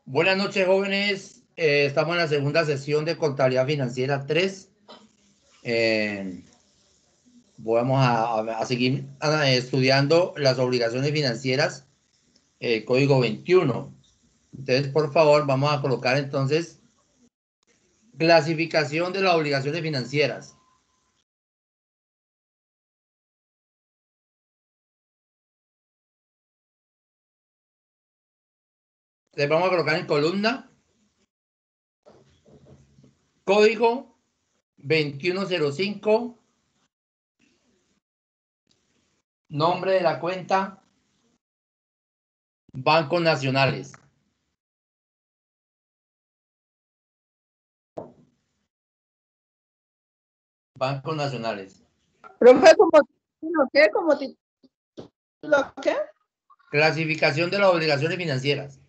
Buenas noches, jóvenes. Estamos en la segunda sesión de Contabilidad Financiera 3. Vamos a seguir estudiando las obligaciones financieras, código 21. Entonces, por favor, vamos a colocar entonces clasificación de las obligaciones financieras. Entonces, vamos a colocar en columna código 2105, nombre de la cuenta, bancos nacionales. Bancos nacionales. Profe, ¿como título qué? ¿Como título qué? Clasificación de las obligaciones financieras.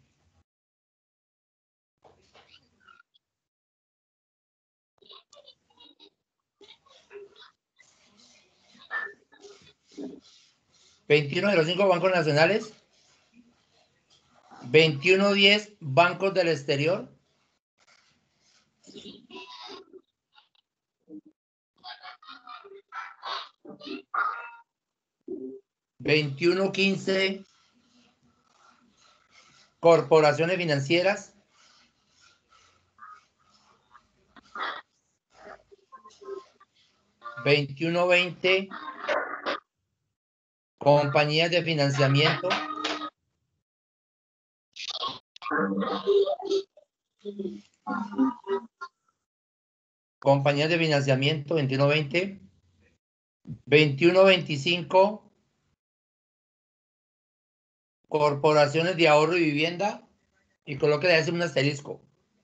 $21.05 bancos nacionales, 21.10 bancos del exterior, 21.15 corporaciones financieras, 21.20 compañías de financiamiento, 21.20, 21.25 corporaciones de ahorro y vivienda, y coloque de un asterisco.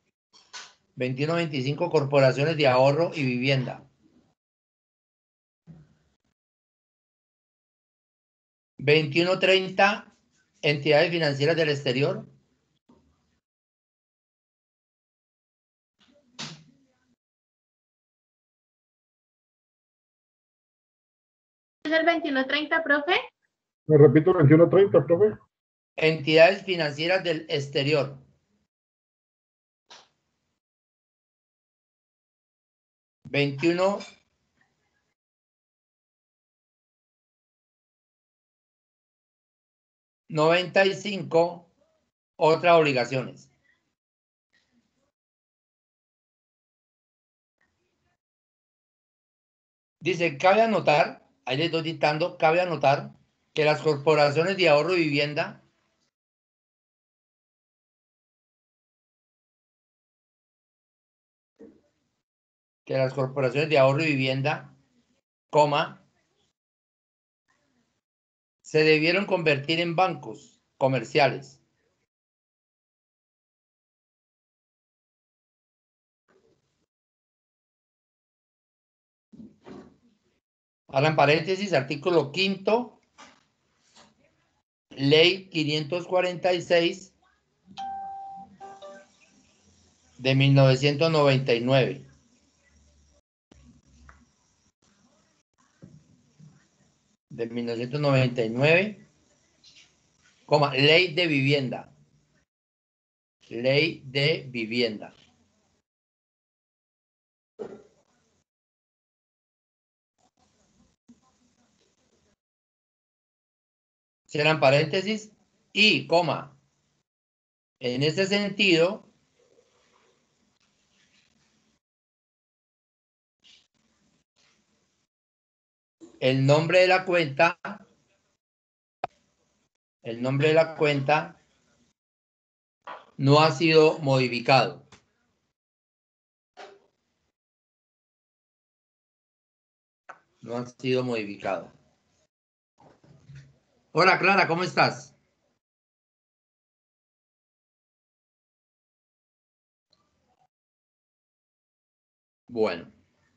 21.25 corporaciones de ahorro y vivienda. 21.30 entidades financieras del exterior. 21.30, profe. Me repito, 21.30, profe. Entidades financieras del exterior. 21.95 otras obligaciones. Dice, cabe anotar, ahí les estoy dictando, cabe anotar que las corporaciones de ahorro y vivienda coma, se debieron convertir en bancos comerciales. Abran paréntesis, artículo 5º, ley 546 de 1999. De 1999, coma, ley de vivienda. Ley de vivienda. Cierran paréntesis y, coma, en ese sentido, el nombre de la cuenta no ha sido modificado. No ha sido modificado. Hola, Clara, ¿cómo estás? Bueno.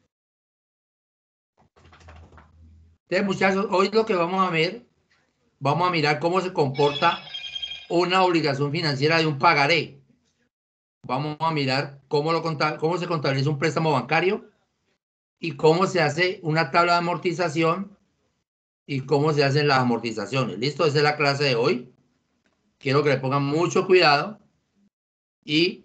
Entonces, muchachos, hoy lo que vamos a ver, vamos a mirar cómo se comporta una obligación financiera de un pagaré. Vamos a mirar cómo se contabiliza un préstamo bancario y cómo se hace una tabla de amortización y cómo se hacen las amortizaciones. ¿Listo? Esa es la clase de hoy. Quiero que le pongan mucho cuidado y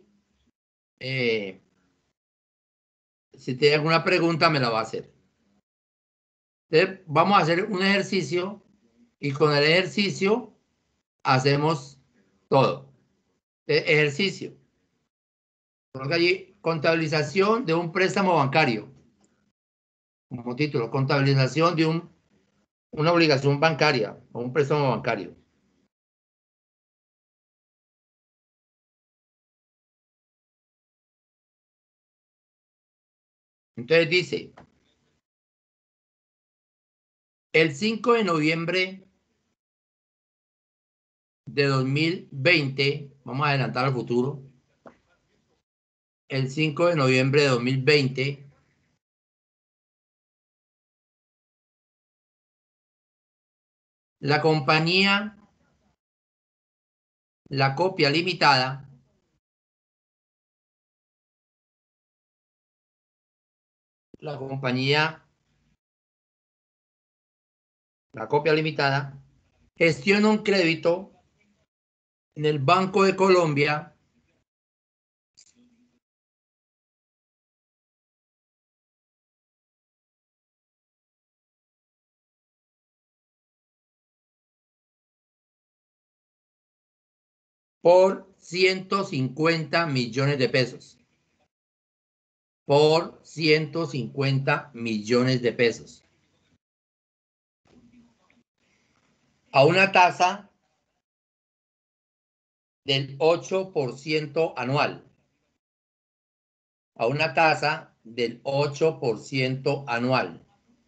si tiene alguna pregunta me la va a hacer. Entonces, vamos a hacer un ejercicio y con el ejercicio hacemos todo. Ejercicio. Coloca allí contabilización de un préstamo bancario. Como título, contabilización de una obligación bancaria o un préstamo bancario. Entonces dice, el 5 de noviembre de 2020, vamos a adelantar al futuro, el 5 de noviembre de 2020, la compañía La Copia Limitada La Copia Limitada gestiona un crédito en el Banco de Colombia por 150 millones de pesos. Por 150 millones de pesos. A una tasa del 8% anual. A una tasa del 8% anual.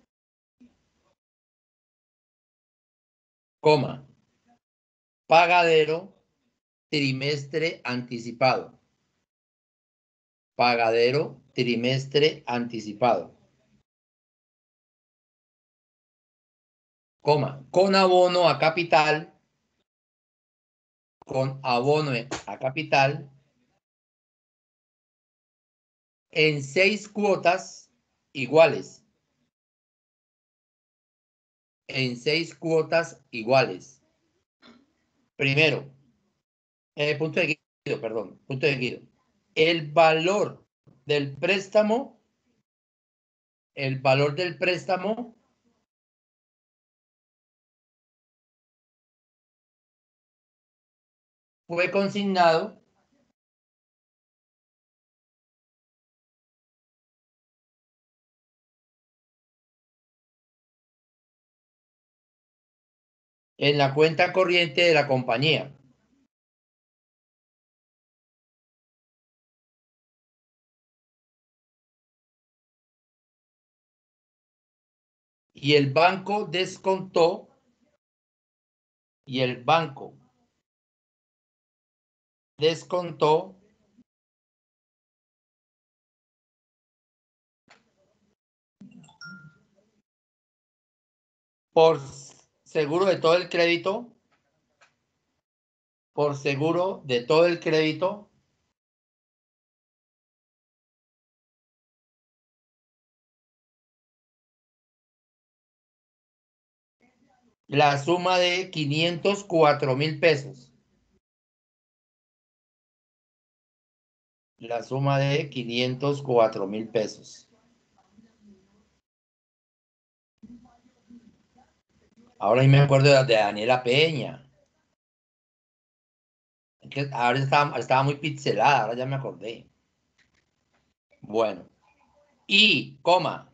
Coma. Pagadero trimestre anticipado. Pagadero trimestre anticipado. Coma. Con abono a capital. Con abono a capital. En 6 cuotas iguales. En 6 cuotas iguales. Primero, punto de Guido, perdón, punto de Guido. El valor del préstamo fue consignado en la cuenta corriente de la compañía. Y el banco descontó por seguro de todo el crédito, la suma de 504,000 pesos. La suma de 504,000 pesos. Ahora sí me acuerdo de Daniela Peña. Ahora estaba muy pixelada, ahora ya me acordé. Bueno. Y, coma,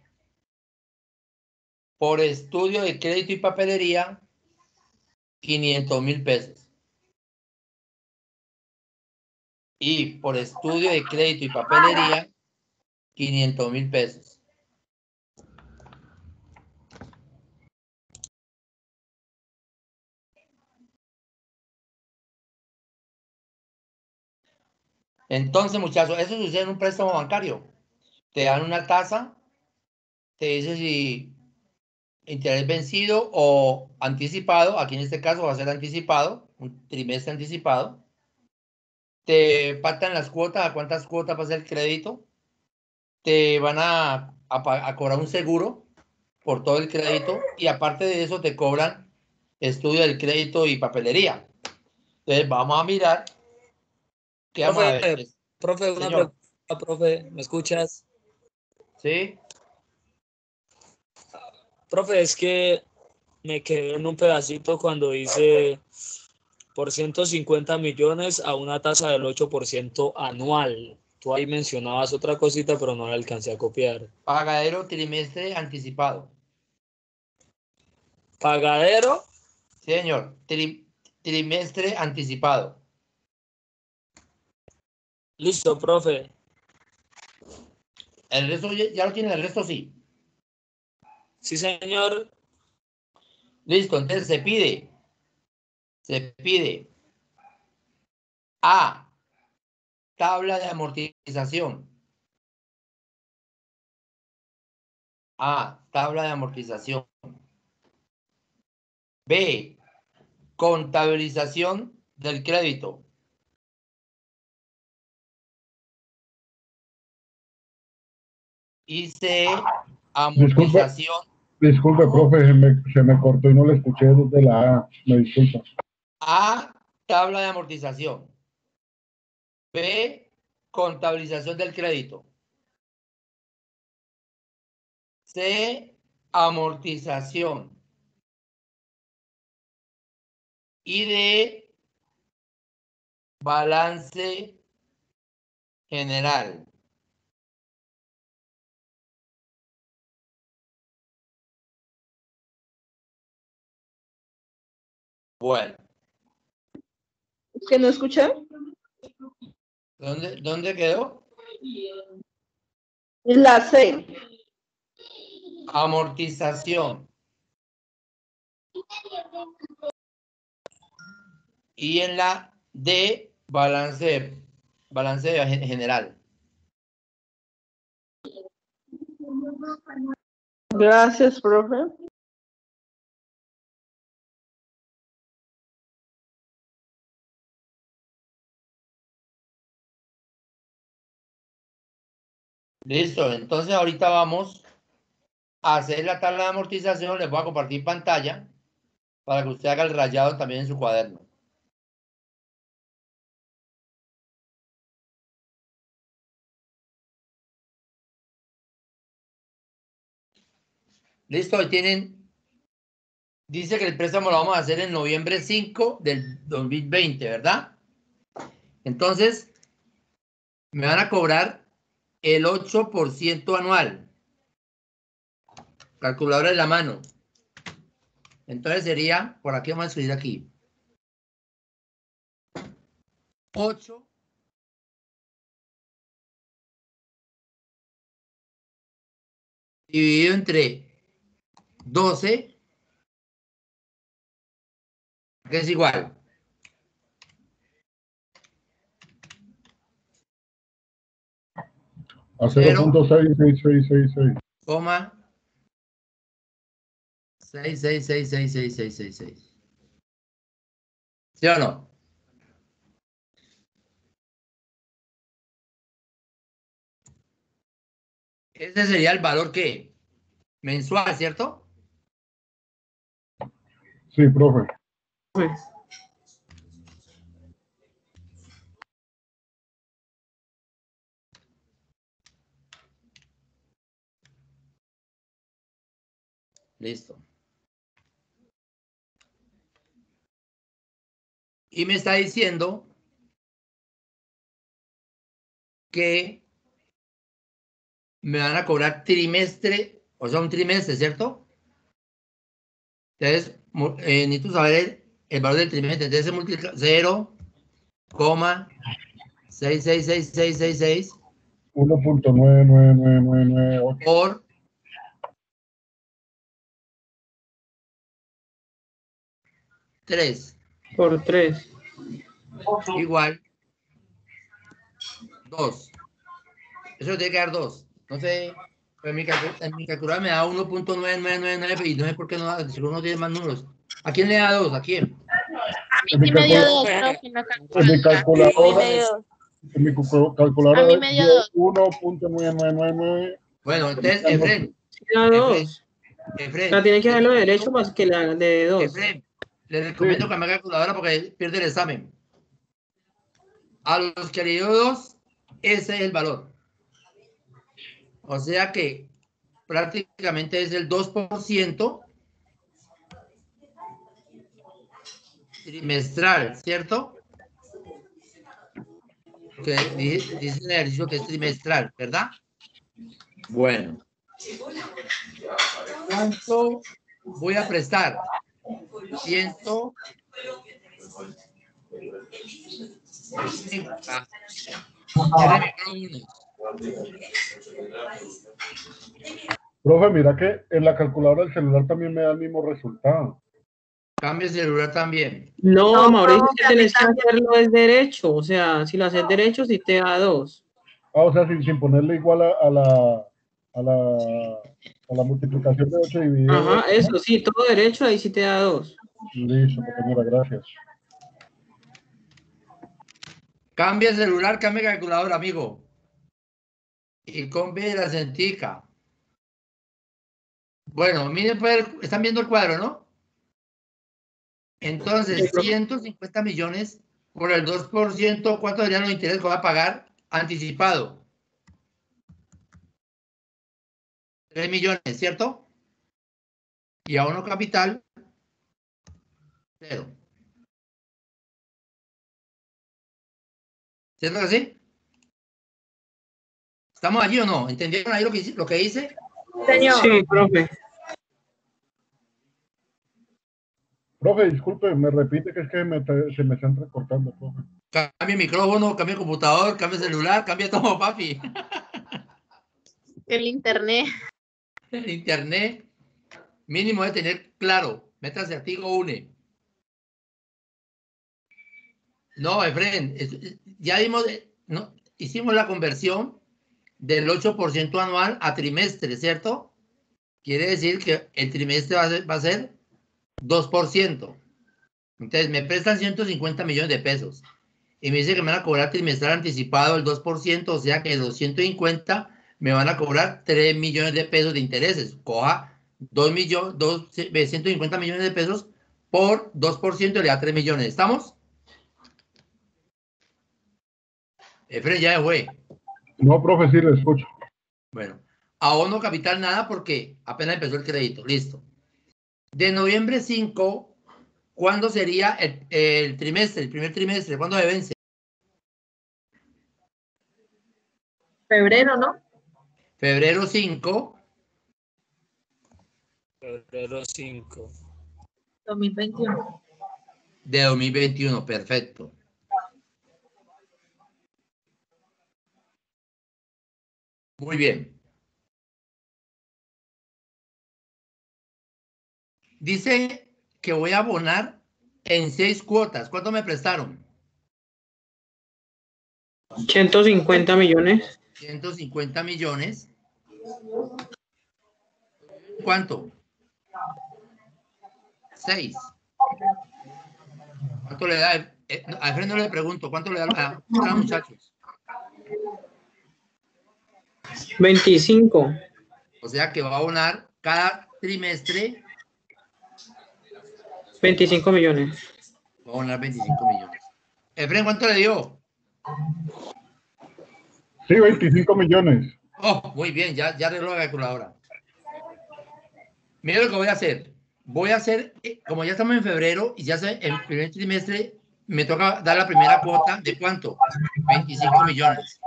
por estudio de crédito y papelería, 500,000 pesos. Y por estudio de crédito y papelería, 500,000 pesos. Entonces, muchachos, eso sucede en un préstamo bancario. Te dan una tasa, te dice si interés vencido o anticipado. Aquí en este caso va a ser anticipado, un trimestre anticipado. Te pactan las cuotas, a cuántas cuotas va a ser el crédito. Te van a cobrar un seguro por todo el crédito y aparte de eso te cobran estudio del crédito y papelería. Entonces vamos a mirar ¿Qué vamos a ver? Profe, una Señor. pregunta, profe, ¿me escuchas? ¿Sí? Profe, es que me quedé en un pedacito cuando dice por 150 millones a una tasa del 8% anual. Tú ahí mencionabas otra cosita, pero no la alcancé a copiar. Pagadero trimestre anticipado. Pagadero, Sí, señor. Trimestre anticipado. listo, profe. El resto ya lo tiene, el resto sí. Sí, señor. Listo, entonces se pide A, tabla de amortización. A, tabla de amortización. B, contabilización del crédito. Y C, amortización. Disculpe, profe, se me cortó y no le escuché desde la A. Me disculpa. A, tabla de amortización. B, contabilización del crédito. C, amortización. Y D, balance general. Bueno, ¿Es que no escuché? ¿dónde quedó? La C. Amortización. Y en la D, balance general. Gracias, profe. Listo, entonces ahorita vamos a hacer la tabla de amortización. Les voy a compartir pantalla para que usted haga el rayado también en su cuaderno. Listo, ahí tienen. Dice que el préstamo lo vamos a hacer en noviembre 5 del 2020, ¿verdad? Entonces, me van a cobrar el 8% anual. Calculadora en la mano. Entonces sería, por aquí vamos a escribir aquí. 8 dividido entre 12, que es igual. A 0.66666. Coma 6666666. ¿Sí o no? Ese sería el valor que mensual, ¿cierto? Sí, profe. Listo. Y me está diciendo que me van a cobrar trimestre, o sea, un trimestre, ¿cierto? Entonces, necesito saber el valor del trimestre. Entonces se multiplica 0,666666 1.99998. por 3 Por 3. igual 2. Eso tiene que dar 2. No sé, pero en mi calculadora me da 1.9999 y no sé por qué no, seguro no tiene más números. ¿A quién le da 2? ¿A quién? En mi me dio calculadora, dos, profe, en la en mi calculadora, me dio dos. en mi A calculadora mí me dio dio dos. 1.9999. Bueno, entonces, Efren, La 2. La tiene que hacerlo de derecho más que la de 2. Efren, le recomiendo que me haga calculadora porque pierde el examen. A los que le dio 2, ese es el valor. O sea que prácticamente es el 2% trimestral, ¿cierto? Que dice el ejercicio que es trimestral, ¿verdad? Bueno. ¿Cuánto voy a prestar? 100. Profe, mira que en la calculadora del celular también me da el mismo resultado. Cambia el celular también. No, No, Mauricio, profe, a mí tenés que también. hacerlo es derecho. O sea, si lo haces derecho, sí te da 2. Ah, o sea, sin ponerle igual a la multiplicación de 8 dividido. Ajá, eso sí, todo derecho, ahí sí te da 2. Listo, compañera, gracias. Cambia el celular, cambia el calculador, amigo. Y cambia la centíca. Bueno, miren, pues, están viendo el cuadro, ¿no? Entonces, 150 millones por el 2%, ¿cuánto serían los intereses que va a pagar anticipado? 3 millones, ¿cierto? Y abono capital, 0. ¿Cierto que sí? ¿Estamos allí o no? ¿Entendieron ahí lo que hice? Señor. Sí, profe. Profe, disculpe, me repite que es que se me está entrecortando, profe. Cambia el micrófono, cambia el computador, cambia el celular, cambia todo, papi. El internet. El internet mínimo de tener claro. Métase artículo une. No, Efren, ya dimos, no, hicimos la conversión del 8% anual a trimestre, ¿cierto? Quiere decir que el trimestre va a ser 2%. Entonces me prestan 150 millones de pesos y me dice que me van a cobrar trimestral anticipado el 2%, o sea que de 250 me van a cobrar 3 millones de pesos de intereses. Coja 150 millones de pesos por 2% le da 3 millones. ¿Estamos? Efren ya fue. No, profe, sí le escucho. Bueno, abono capital nada porque apenas empezó el crédito. Listo. De noviembre 5, ¿cuándo sería el trimestre, el primer trimestre? ¿Cuándo se vence? Febrero, ¿no? Febrero 5. Febrero 5. 2021. De 2021, perfecto. Muy bien. Dice que voy a abonar en 6 cuotas. ¿Cuánto me prestaron? 150 millones. 150 millones. ¿Cuánto? 6. ¿Cuánto le da? A Alfredo no le pregunto, ¿cuánto le da a los muchachos? 25. O sea que va a abonar cada trimestre. 25 millones. Va a abonar 25 millones. Efren, ¿cuánto le dio? Sí, 25 millones. Oh, muy bien, ya arregló la calculadora. Mira lo que voy a hacer. Voy a hacer, como ya estamos en febrero y ya el primer trimestre, me toca dar la primera cuota de ¿cuánto? 25 millones.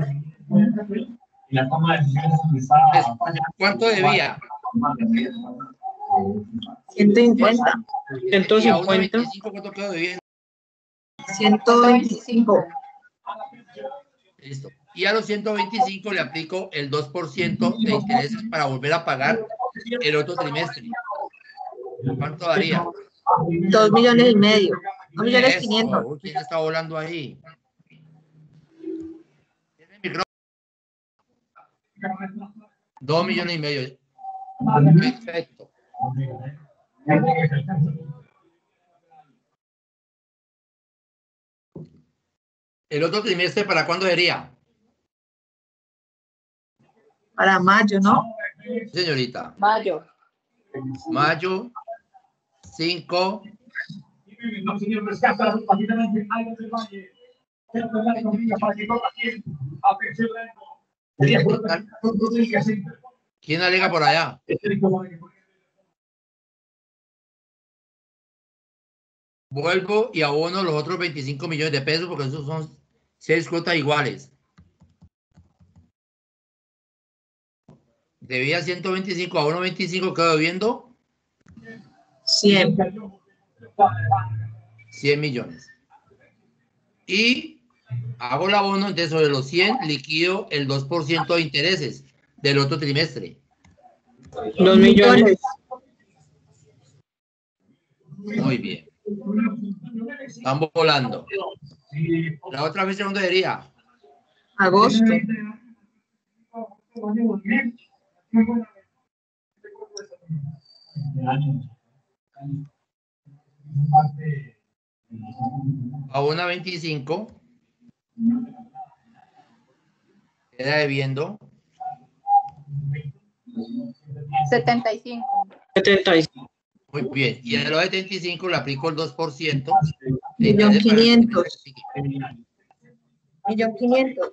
¿Cuánto debía? 150. Y a 150. 1.25, ¿cuánto quedó debiendo? 125. Listo. Y a los 125 le aplico el 2% de intereses para volver a pagar el otro trimestre. ¿Cuánto daría? 2 millones y medio. 2 millones Eso. 500. Uy, ¿quién está volando ahí? Tiene el micrófono. 2 millones y medio. Perfecto. ¿El otro trimestre para cuándo sería? Para mayo, ¿no? Señorita. Mayo. Mayo 5. ¿Quién alega por allá? Vuelvo y abono los otros 25 millones de pesos porque esos son 6 cuotas iguales. Debía 125, abono 25, quedo debiendo 100. 100 millones. Y hago el abono, entonces sobre los 100 liquido el 2% de intereses del otro trimestre. 2 millones. Muy bien. Están volando. La otra fecha, ¿dónde sería? Agosto. Abona 25. Queda debiendo 75. 75. muy bien. Y a los 75 le aplico el 2%. 1.500.000. 1.500.000.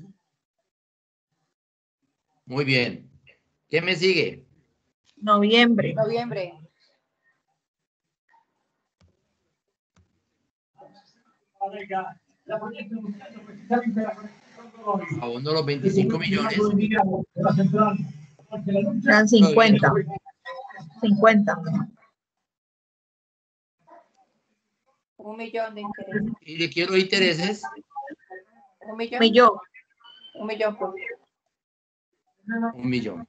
Muy bien. ¿Quién me sigue? Noviembre. Noviembre. Abono los 25 millones. Eran 50. 50. 1 millón de intereses. Y le quiero intereses. 1 millón. Millón. 1 millón. 1 millón.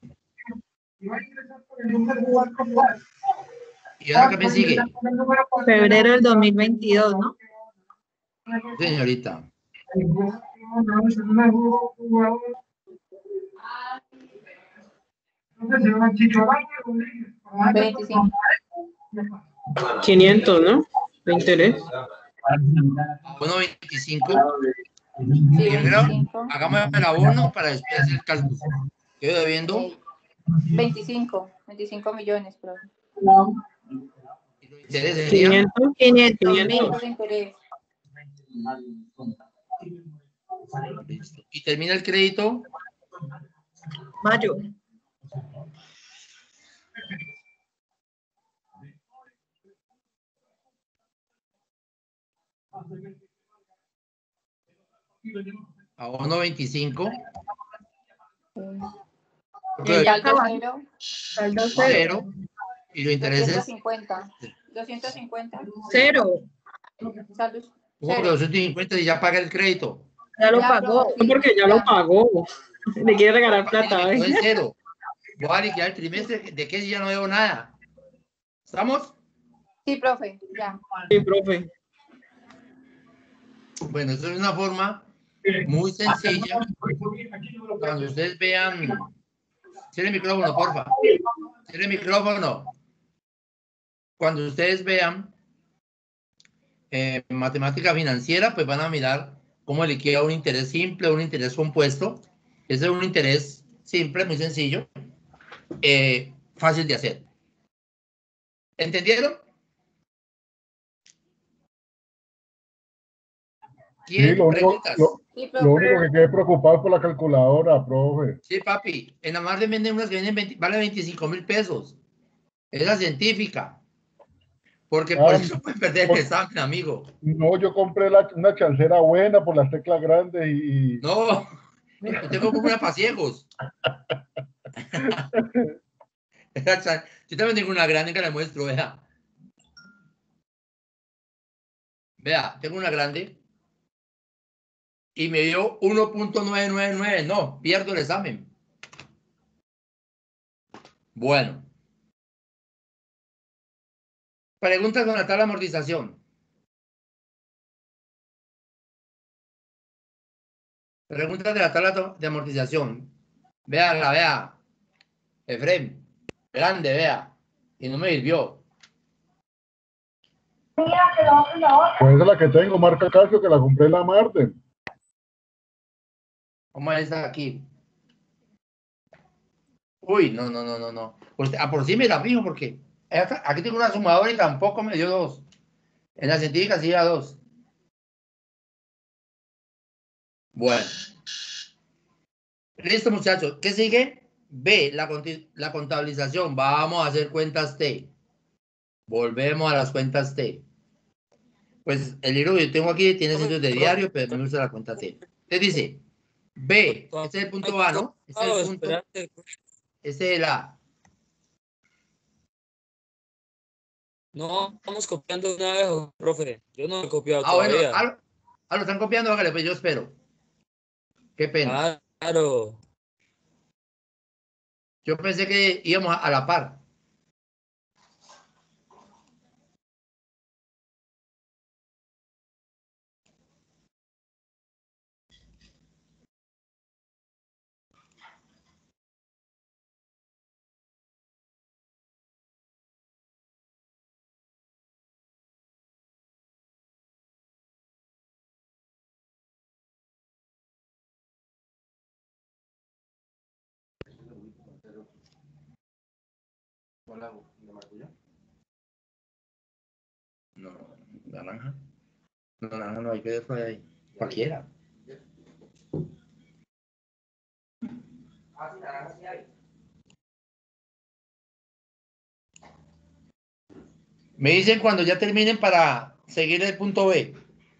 ¿Y ahora qué me sigue? Febrero del 2022, ¿no? Señorita. $25. 500, ¿no? De interés. Abono 25. Sí, Primero, 25. hagamos el abono para después hacer el cálculo. Quedo debiendo 25 millones, pero y los intereses serían 500.000. de interés. listo. Y termina el crédito Mayo. abono 25. Saldo cero. Saldo Cero. Y los intereses 250. 250. Cero. Saldo ¿cómo que cero. 250 y ya paga el crédito? Ya lo Ya, pagó. sí, Porque ya ya. lo pagó. Le quiere regalar plata. Mire, ¿eh? es cero. Voy a liquidar el trimestre de que ya no veo nada. ¿Estamos? Sí, profe, ya. Sí, profe. Bueno, eso es una forma muy sencilla. Cuando ustedes vean, cierre el micrófono, porfa. Cierre el micrófono. Cuando ustedes vean matemática financiera, pues van a mirar cómo liquida un interés simple, un interés compuesto. Ese es un interés simple, muy sencillo, fácil de hacer. ¿Entendieron? Sí, ¿Quién? lo único, Preguntas. Sí, lo único profe. que quedé preocupado es por la calculadora, profe. Sí, papi. En la margen venden unas que venden vale 25.000 pesos. Es la científica. Porque por Ah, eso pueden perder el examen, amigo. no, yo compré una chancera buena por las teclas grandes y No, usted compra una para ciegos. Yo también tengo una grande que la muestro, vea. Vea, tengo una grande y me dio 1.999. No, pierdo el examen. Bueno. Preguntas con la tabla de amortización. Preguntas de la tabla de amortización. Vea. Efrem. Grande, vea. Y no me sirvió. pues esa es la que tengo, marca Casio, que la compré en la Marten. ¿Cómo es esta aquí? Uy, no. Pues, por sí me la fijo porque aquí tengo una sumadora y tampoco me dio 2. En la científica sí da 2. Bueno. Listo, muchachos. ¿Qué sigue? B, la contabilización. Vamos a hacer cuentas T. Volvemos a las cuentas T. Pues el libro que yo tengo aquí tiene cientos de diario, pero me usa la cuenta T. Entonces dice, B, este es el punto A, ¿no? Este es el punto, Espérate. este es el A. No, vamos copiando una vez, profe. Yo no he copiado Ah, bueno, todavía. lo están copiando, hágale, pues yo espero. Qué pena. Claro. Yo pensé que íbamos a la par. No, naranja. No, naranja no hay que ver por ahí. Cualquiera. Ah, sí, naranja sí hay. Me dicen cuando ya terminen para seguir el punto B.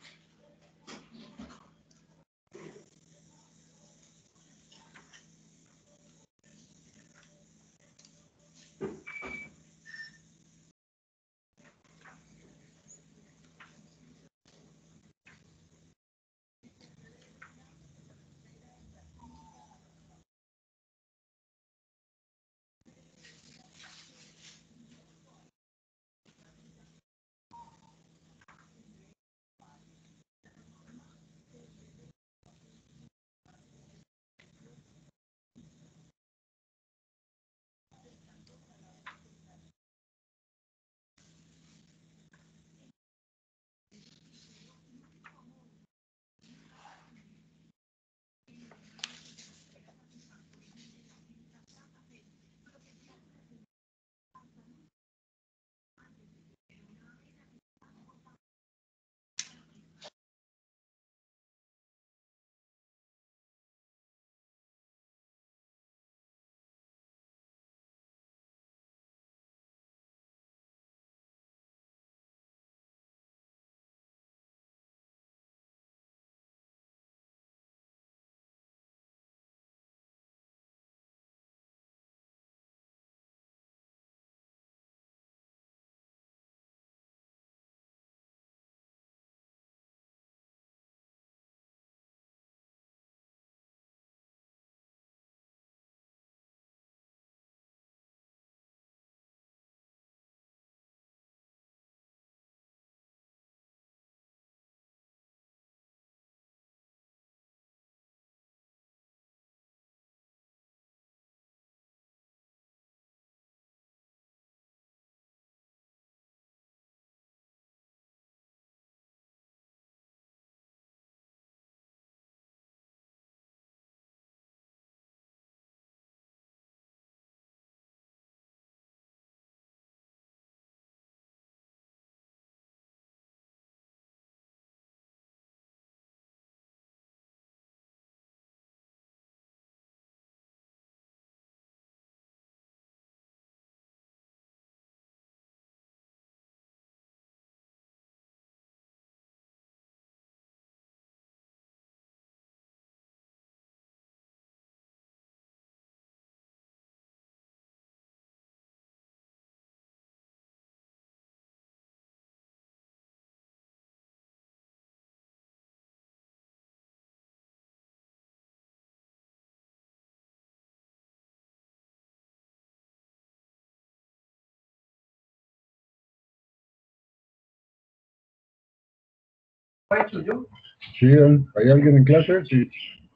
Sí, ¿hay alguien en clase? Sí.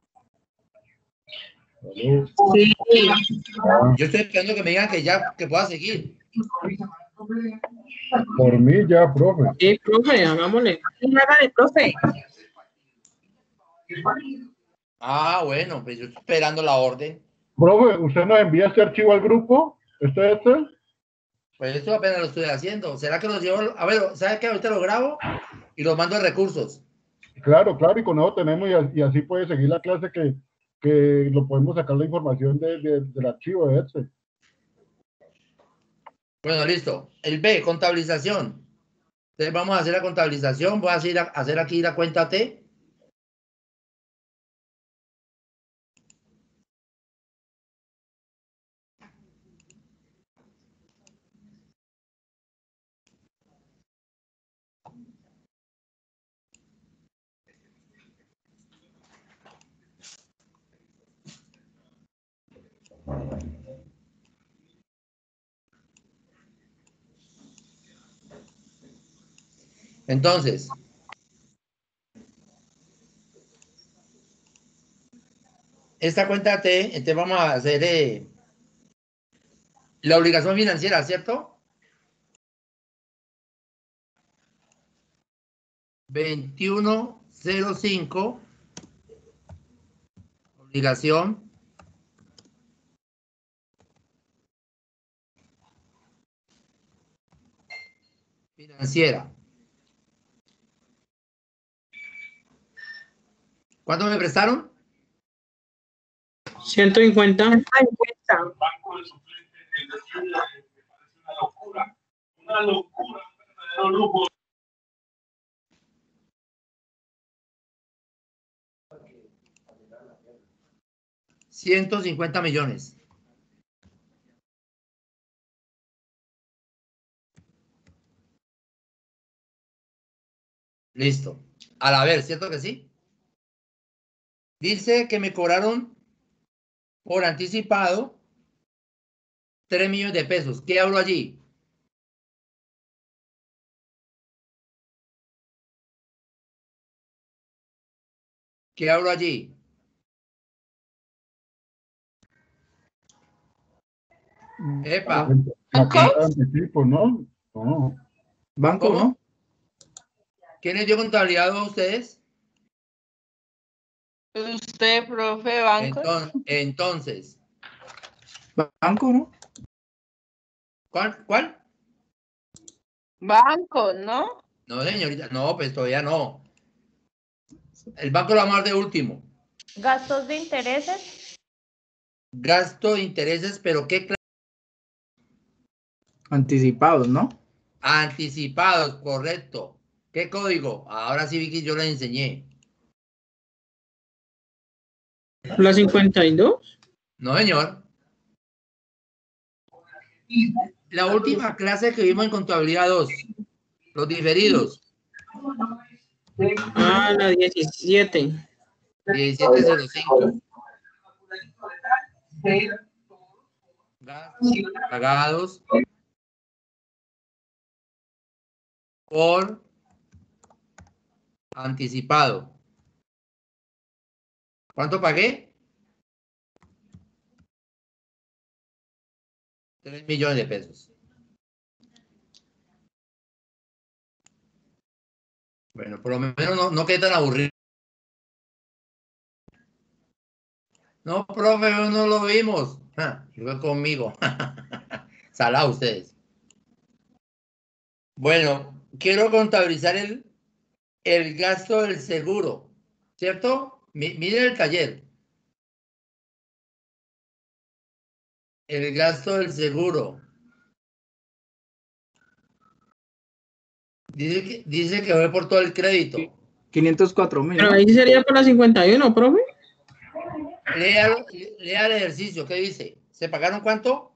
¿Aló? Sí, Ah, Yo estoy esperando que me digan que ya que pueda seguir. por mí ya, profe. sí, profe, hagámosle. Hágale, profe. Ah, bueno, pues yo estoy esperando la orden. Profe, ¿usted nos envía este archivo al grupo? ¿Este? Pues esto apenas lo estoy haciendo. ¿Será que los llevo? A ver, ¿sabes qué? Ahorita lo grabo y los mando a recursos. Claro, claro, y con eso tenemos, y así puede seguir la clase que lo podemos sacar la información del archivo de Excel. Bueno, listo. El B, contabilización. Entonces vamos a hacer la contabilización. Voy a hacer aquí la cuenta T. Entonces, esta cuenta T, entonces vamos a hacer la obligación financiera, ¿cierto? 2105, obligación financiera. ¿Cuánto me prestaron? 150. Ahí está. Banco de suplentes en la ciudad, me parece una locura, un verdadero lujo. 150 millones. Listo. A la ver, ¿cierto que sí? Dice que me cobraron por anticipado 3 millones de pesos. ¿Qué hablo allí? ¿Qué hablo allí? Epa. La cuenta de anticipo, ¿no? No. Banco, ¿Cómo? ¿no? ¿Quién les dio contabilidad a ustedes? Usted, profe, banco. Entonces, Banco, ¿no? ¿cuál? Banco, ¿no? No, señorita, no, pues todavía no. El banco lo vamos a dar de último. Gastos de intereses. Gasto de intereses, pero ¿qué clase? Anticipados, ¿no? Anticipados, correcto. ¿Qué código? Ahora sí, Vicky, yo les enseñé. La 52. No, señor. La última clase que vimos en contabilidad 2, los diferidos. Ah, la 17. 1705. Gastos pagados por anticipado. ¿Cuánto pagué? 3 millones de pesos. Bueno, por lo menos no quedé tan aburrido. No, profe, no lo vimos. Fue conmigo. Salá ustedes. Bueno, quiero contabilizar el gasto del seguro, ¿cierto? Miren el taller. El gasto del seguro. Dice que fue por todo el crédito. 504.000. Pero ¿no? ahí sería por la 51, profe. Lea el ejercicio. ¿Qué dice? ¿Se pagaron cuánto?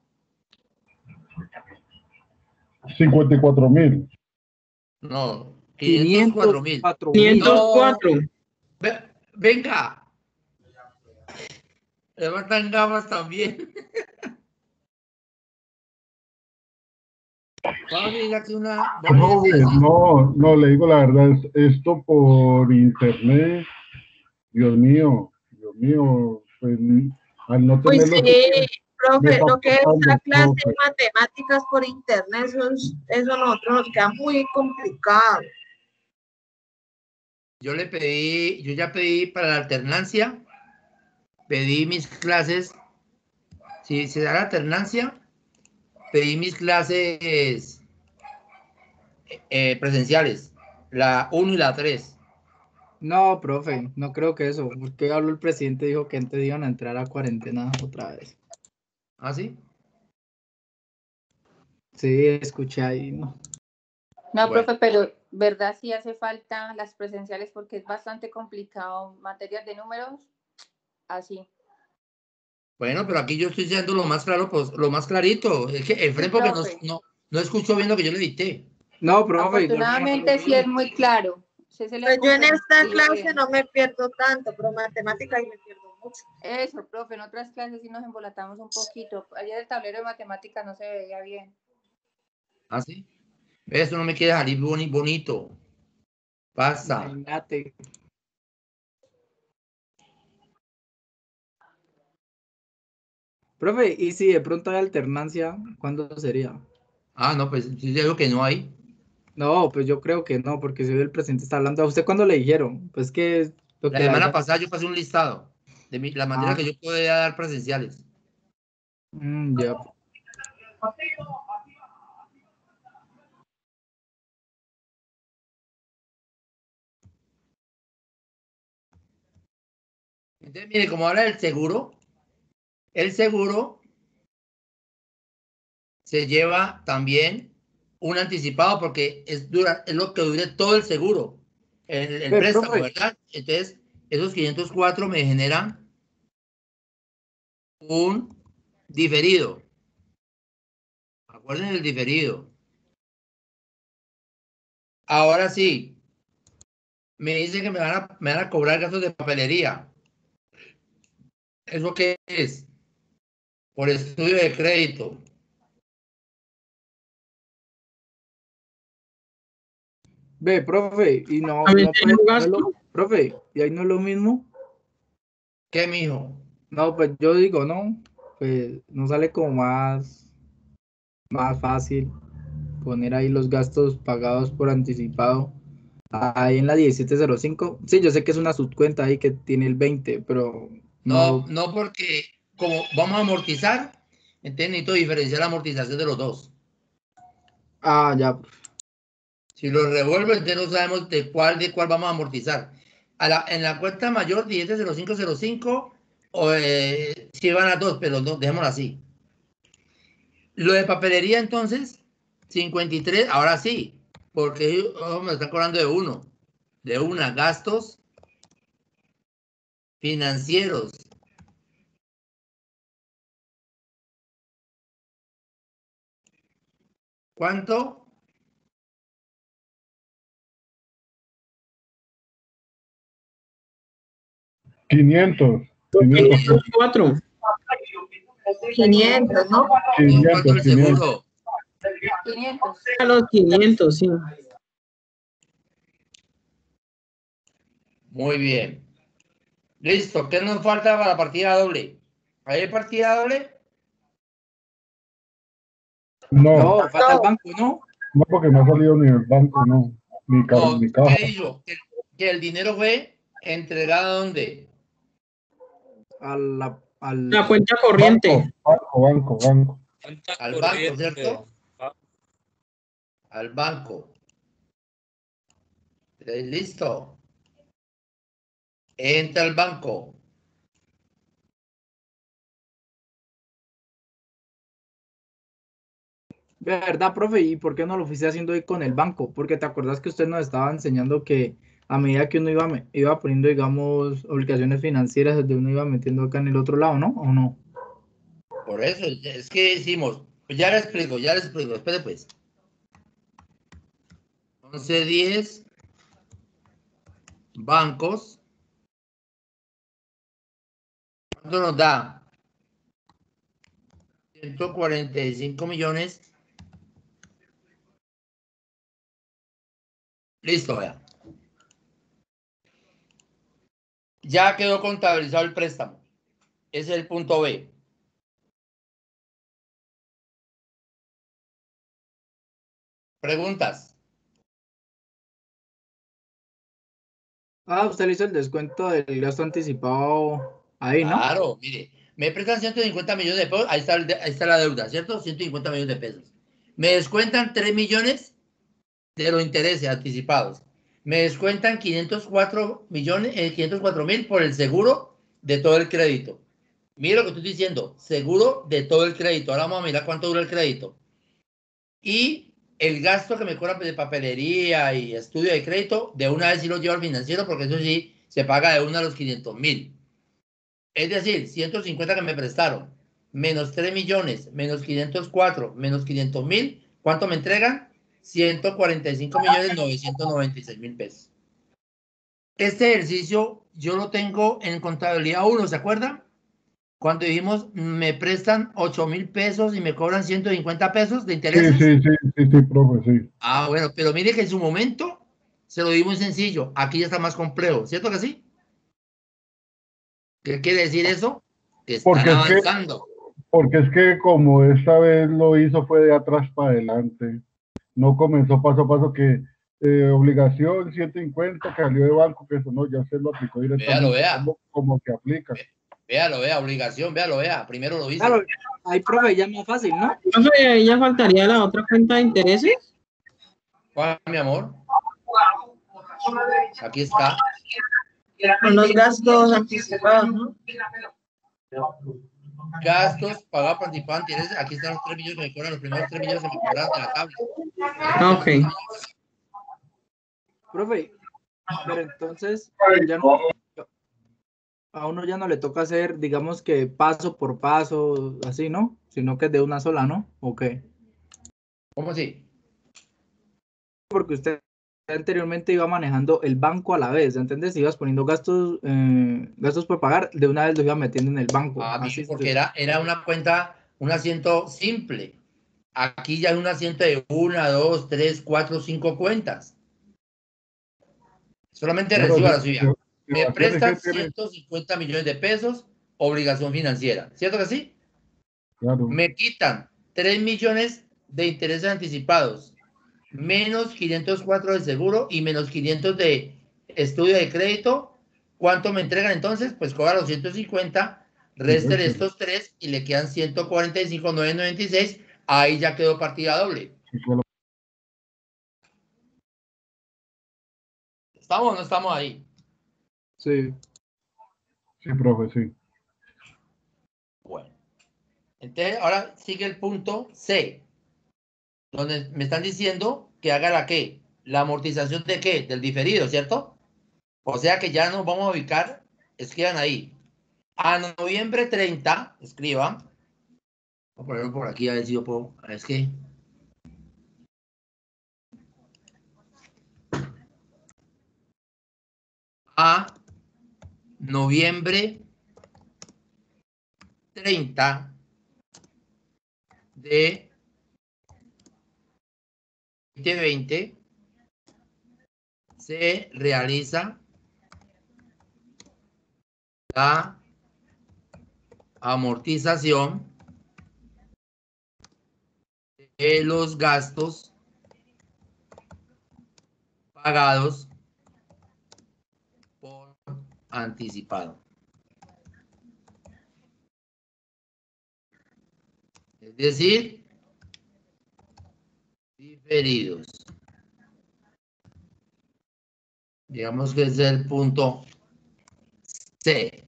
54.000. No, 504.000. 504. Venga. Le faltan gafas también. Vamos a ir aquí una. No, le digo la verdad, esto por internet, Dios mío, pues al no Pues tenerlo, sí, profe, está lo que es la pasando, clase profe. de matemáticas por internet, eso a nosotros nos queda muy complicado. Yo ya pedí para la alternancia, pedí mis clases, si se da la alternancia, pedí mis clases presenciales, la 1 y la 3. No, profe, no creo que eso, porque habló el presidente, dijo que antes iban a entrar a cuarentena otra vez. ¿Ah, sí? Sí, escuché ahí, ¿no? No, Bueno. profe, pero verdad sí hace falta las presenciales porque es bastante complicado materias de números, así. Bueno, pero aquí yo estoy diciendo lo más claro, pues, lo más clarito. Es que Efren, porque profe. no escuchó bien lo que yo le dicté. No, profe, Afortunadamente sí es muy claro. Sí se le ha Pues yo en esta comprendido clase bien. no me pierdo tanto, pero matemática ahí me pierdo mucho. Eso, profe, en otras clases sí nos embolatamos un poquito. Ayer el tablero de matemáticas no se veía bien. ¿Ah, sí? Eso no me quiere salir bonito. Pasa. imagínate. Profe, ¿y si de pronto hay alternancia, cuándo sería? Ah, no, pues sí digo que no hay. No, pues yo creo que no, porque si el presidente está hablando. ¿A usted cuándo le dijeron? Pues que lo La que la semana verdad. pasada yo pasé un listado de las materias que yo podía dar presenciales. Ya. Entonces, mire, como habla del seguro, el seguro se lleva también un anticipado porque es lo que dure todo el seguro, el préstamo, Profe, ¿verdad? Entonces, esos 504 me generan un diferido. Acuérdense del diferido. Ahora sí, me dice que me van a cobrar gastos de papelería. ¿Eso qué es? Por estudio de crédito. profe, y no, ¿También no tiene puede, un no es gasto? profe, y ahí no es lo mismo. ¿Qué, mijo? No, pues yo digo, no, pues no sale como más fácil poner ahí los gastos pagados por anticipado. Ahí en la 1705. Sí, yo sé que es una subcuenta ahí que tiene el 20, pero No, no. no porque como vamos a amortizar, entonces necesito diferenciar la amortización de los dos. Ah, ya. Si lo revuelvo, entonces no sabemos de cuál vamos a amortizar. En la cuenta mayor 170505, si van a dos, pero no, dejémoslo así. Lo de papelería, entonces, 53, ahora sí, porque me están cobrando de una, gastos financieros. ¿Cuánto? 500, 4. 500, ¿no? ¿Cuánto el 500. seguro? 500. A los 500, sí. Muy bien. Listo. ¿Qué nos falta para la partida doble? ¿Hay partida doble? No, No, falta el banco, ¿no? no, porque no ha salido ni el banco, no, No, ni caja. ¿qué dijo? Que el dinero fue entregado ¿a dónde? La cuenta corriente. Banco. Cuenta Al banco, corriente. ¿cierto? Al banco. Listo. Entra al banco. ¿Verdad, profe? ¿Y por qué no lo fuiste haciendo ahí con el banco? Porque te acuerdas que usted nos estaba enseñando que a medida que uno iba poniendo, digamos, obligaciones financieras, donde uno iba metiendo acá en el otro lado, ¿no? ¿O no? Por eso, es que decimos, pues ya le explico, espere pues. 1110 bancos. ¿Cuánto nos da? 145 millones. Listo, vea. Ya quedó contabilizado el préstamo. Ese es el punto B. Preguntas. Ah, usted le hizo el descuento del gasto anticipado ahí, ¿no? Claro, mire, me prestan 150 millones de pesos, ahí está la deuda, ¿cierto? 150 millones de pesos. Me descuentan 3 millones de los intereses anticipados. Me descuentan 504.000 por el seguro de todo el crédito. Mira lo que estoy diciendo, seguro de todo el crédito. Ahora vamos a mirar cuánto dura el crédito. Y el gasto que me cobran de papelería y estudio de crédito, de una vez sí lo llevo al financiero, porque eso sí se paga de una a los 500.000. Es decir, 150 que me prestaron, menos 3 millones, menos 504, menos 500.000, ¿cuánto me entregan? 145.996.000 pesos. Este ejercicio yo lo tengo en contabilidad 1, ¿se acuerdan? Cuando dijimos, me prestan 8.000 pesos y me cobran 150 pesos de intereses. Sí, profe, sí. Ah, bueno, pero mire que en su momento se lo di muy sencillo. Aquí ya está más complejo, ¿cierto que sí? ¿Qué quiere decir eso? Que están Porque avanzando. Porque es que como esta vez lo hizo fue de atrás para adelante. No comenzó paso a paso que obligación 150 que salió de banco, que eso no, ya se lo aplicó directamente. Vea. Como que aplica. Vea, obligación, vea. Primero lo hice. Claro, ahí, profe, ya es más fácil, ¿no? Profe, ahí ya faltaría la otra cuenta de intereses. ¿Cuál, mi amor? Aquí está. Con los gastos anticipados, ¿no? Gastos pagados por anticipado, intereses. Aquí están los 3 millones que me cobran, los primeros 3 millones que me cobraron de la tabla. Ok. Profe, pero entonces ya no, a uno ya no le toca hacer, digamos que paso por paso, así, ¿no? Sino que es de una sola, ¿no? ¿O qué? ¿Cómo así? Porque usted anteriormente iba manejando el banco a la vez, ¿entiendes? Ibas poniendo gastos por pagar, de una vez lo iba metiendo en el banco. Ah, Así bien, porque era una cuenta, un asiento simple. Aquí ya hay un asiento de 1, 2, 3, 4, 5 cuentas. Solamente Claro, recibo la suya. Me Sebastián, es que prestan tiene, 150 millones de pesos, obligación financiera. ¿Cierto que sí? claro, Me quitan 3 millones de intereses anticipados, menos 504 de seguro y menos 500 de estudio de crédito. ¿Cuánto me entregan entonces? Pues cobra los 150, réstele correcto. estos 3 y le quedan 145.996. Ahí ya quedó partida doble. ¿Estamos o no estamos ahí? Sí. Sí, profe, sí. Bueno, entonces ahora sigue el punto C, donde me están diciendo que haga la qué, la amortización de qué, del diferido, ¿cierto? O sea que ya nos vamos a ubicar, escriban ahí, a noviembre 30, escriban, voy a ponerlo por aquí a ver si yo puedo, es que a noviembre 30 de 2020 se realiza la amortización de los gastos pagados por anticipado. Es decir, diferidos. Digamos que es el punto C.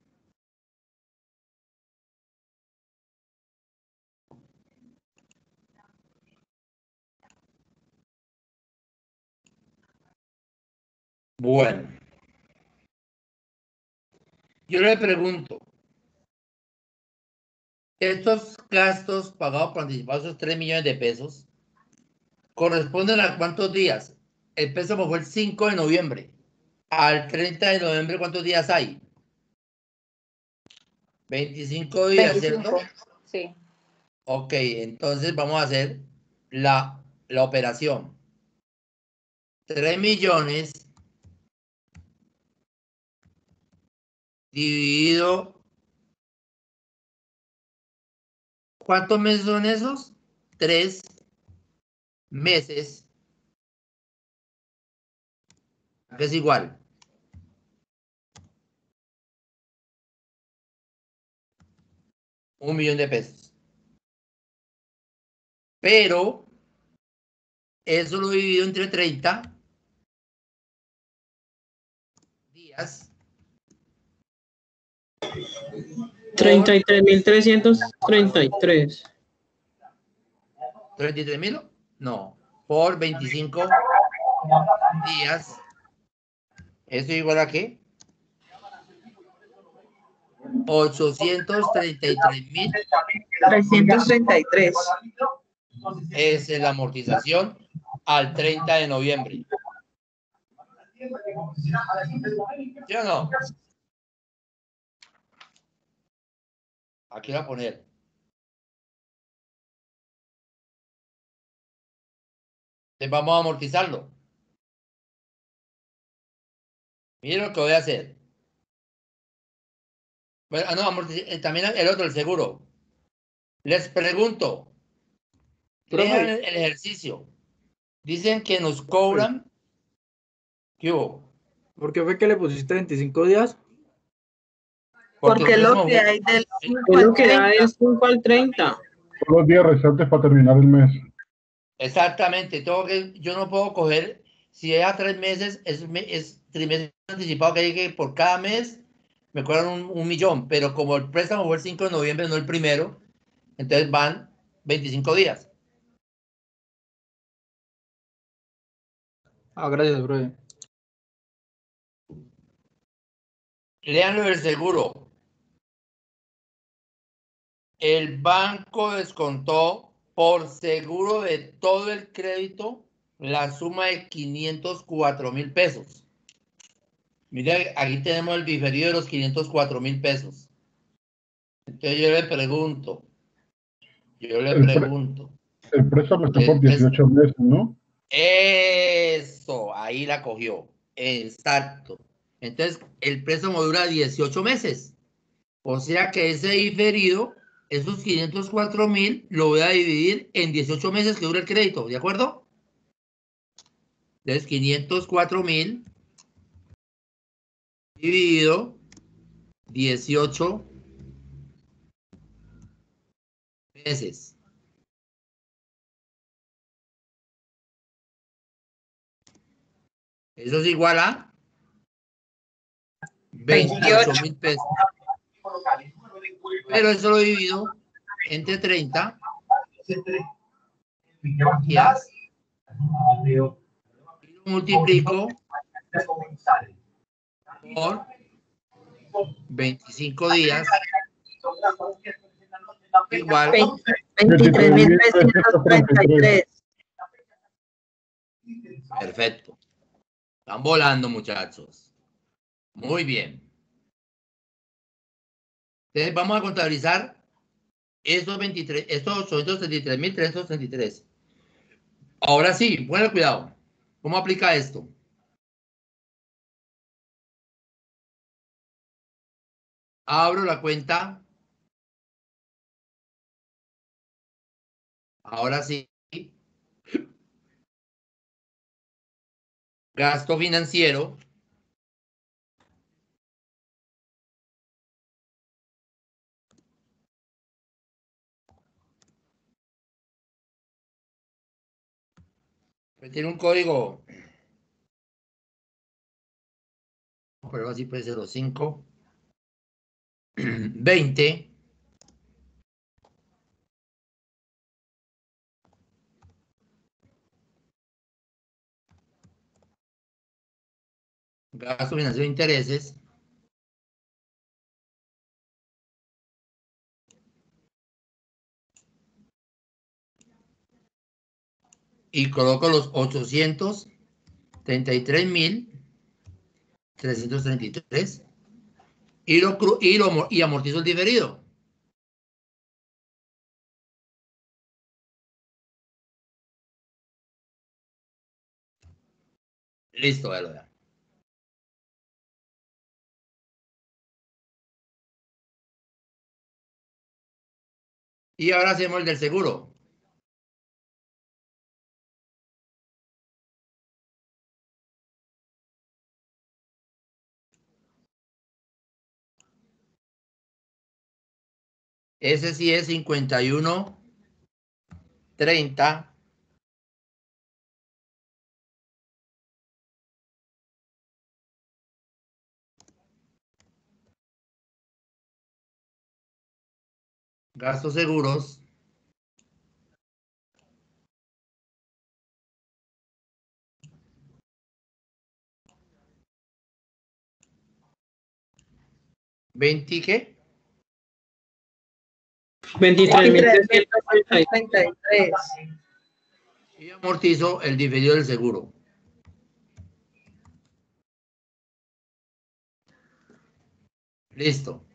Bueno, yo le pregunto, estos gastos pagados por anticipado, esos 3 millones de pesos, ¿corresponden a cuántos días? El préstamo fue el 5 de noviembre. Al 30 de noviembre, ¿cuántos días hay? 25 días, 25, ¿cierto? sí. Ok, entonces vamos a hacer la operación. 3 millones dividido. ¿Cuántos meses son esos? 3 meses. Que es igual. $1.000.000. Pero eso lo divido entre 30 días. 33.333. 33.000, no, por 25 días. ¿Eso igual a qué? 833.333. Es la amortización al 30 de noviembre. ¿Sí o no? Aquí voy a poner. Entonces vamos a amortizarlo. Miren lo que voy a hacer. Bueno, no, también el otro, el seguro. Les pregunto. Lean el ejercicio. Dicen que nos cobran. ¿Qué hubo? ¿Por qué fue que le pusiste 25 días? Porque lo que hay del 5 Es lo al que da 30. del 5 al 30. Son los días restantes para terminar el mes. Exactamente. Yo no puedo coger. Si es a 3 meses, es trimestre anticipado que llegue por cada mes. Me cobran un millón. Pero como el préstamo fue el 5 de noviembre, no el primero, entonces van 25 días. Ah, gracias, bro. Leanlo del seguro. El banco descontó por seguro de todo el crédito la suma de 504.000 pesos. Mira, aquí tenemos el diferido de los 504.000 pesos. Entonces yo le pregunto. El préstamo está por 18 meses, ¿no? Eso, ahí la cogió. Exacto. Entonces, el préstamo dura 18 meses. O sea que ese diferido, esos 504.000, lo voy a dividir en 18 meses que dura el crédito, ¿de acuerdo? Entonces, 504.000 dividido 18 meses. Eso es igual a 28.000 pesos. Pero eso lo divido entre 30 días y lo multiplico por 25 días igual 23.333. Perfecto. Están volando, muchachos. Muy bien. Entonces vamos a contabilizar estos 833.333. Ahora sí, ponle cuidado. ¿Cómo aplica esto? Abro la cuenta. Ahora sí. Gasto financiero. Tiene un código. Pero así puede ser 05 20 gasto financiero de intereses y coloco los 833.333 y amortizo el diferido. Listo, ¿verdad? Y ahora hacemos el del seguro. Ese sí es 51.30. Gastos seguros. ¿20 qué? 23.333. Y amortizo el diferido del seguro. Listo.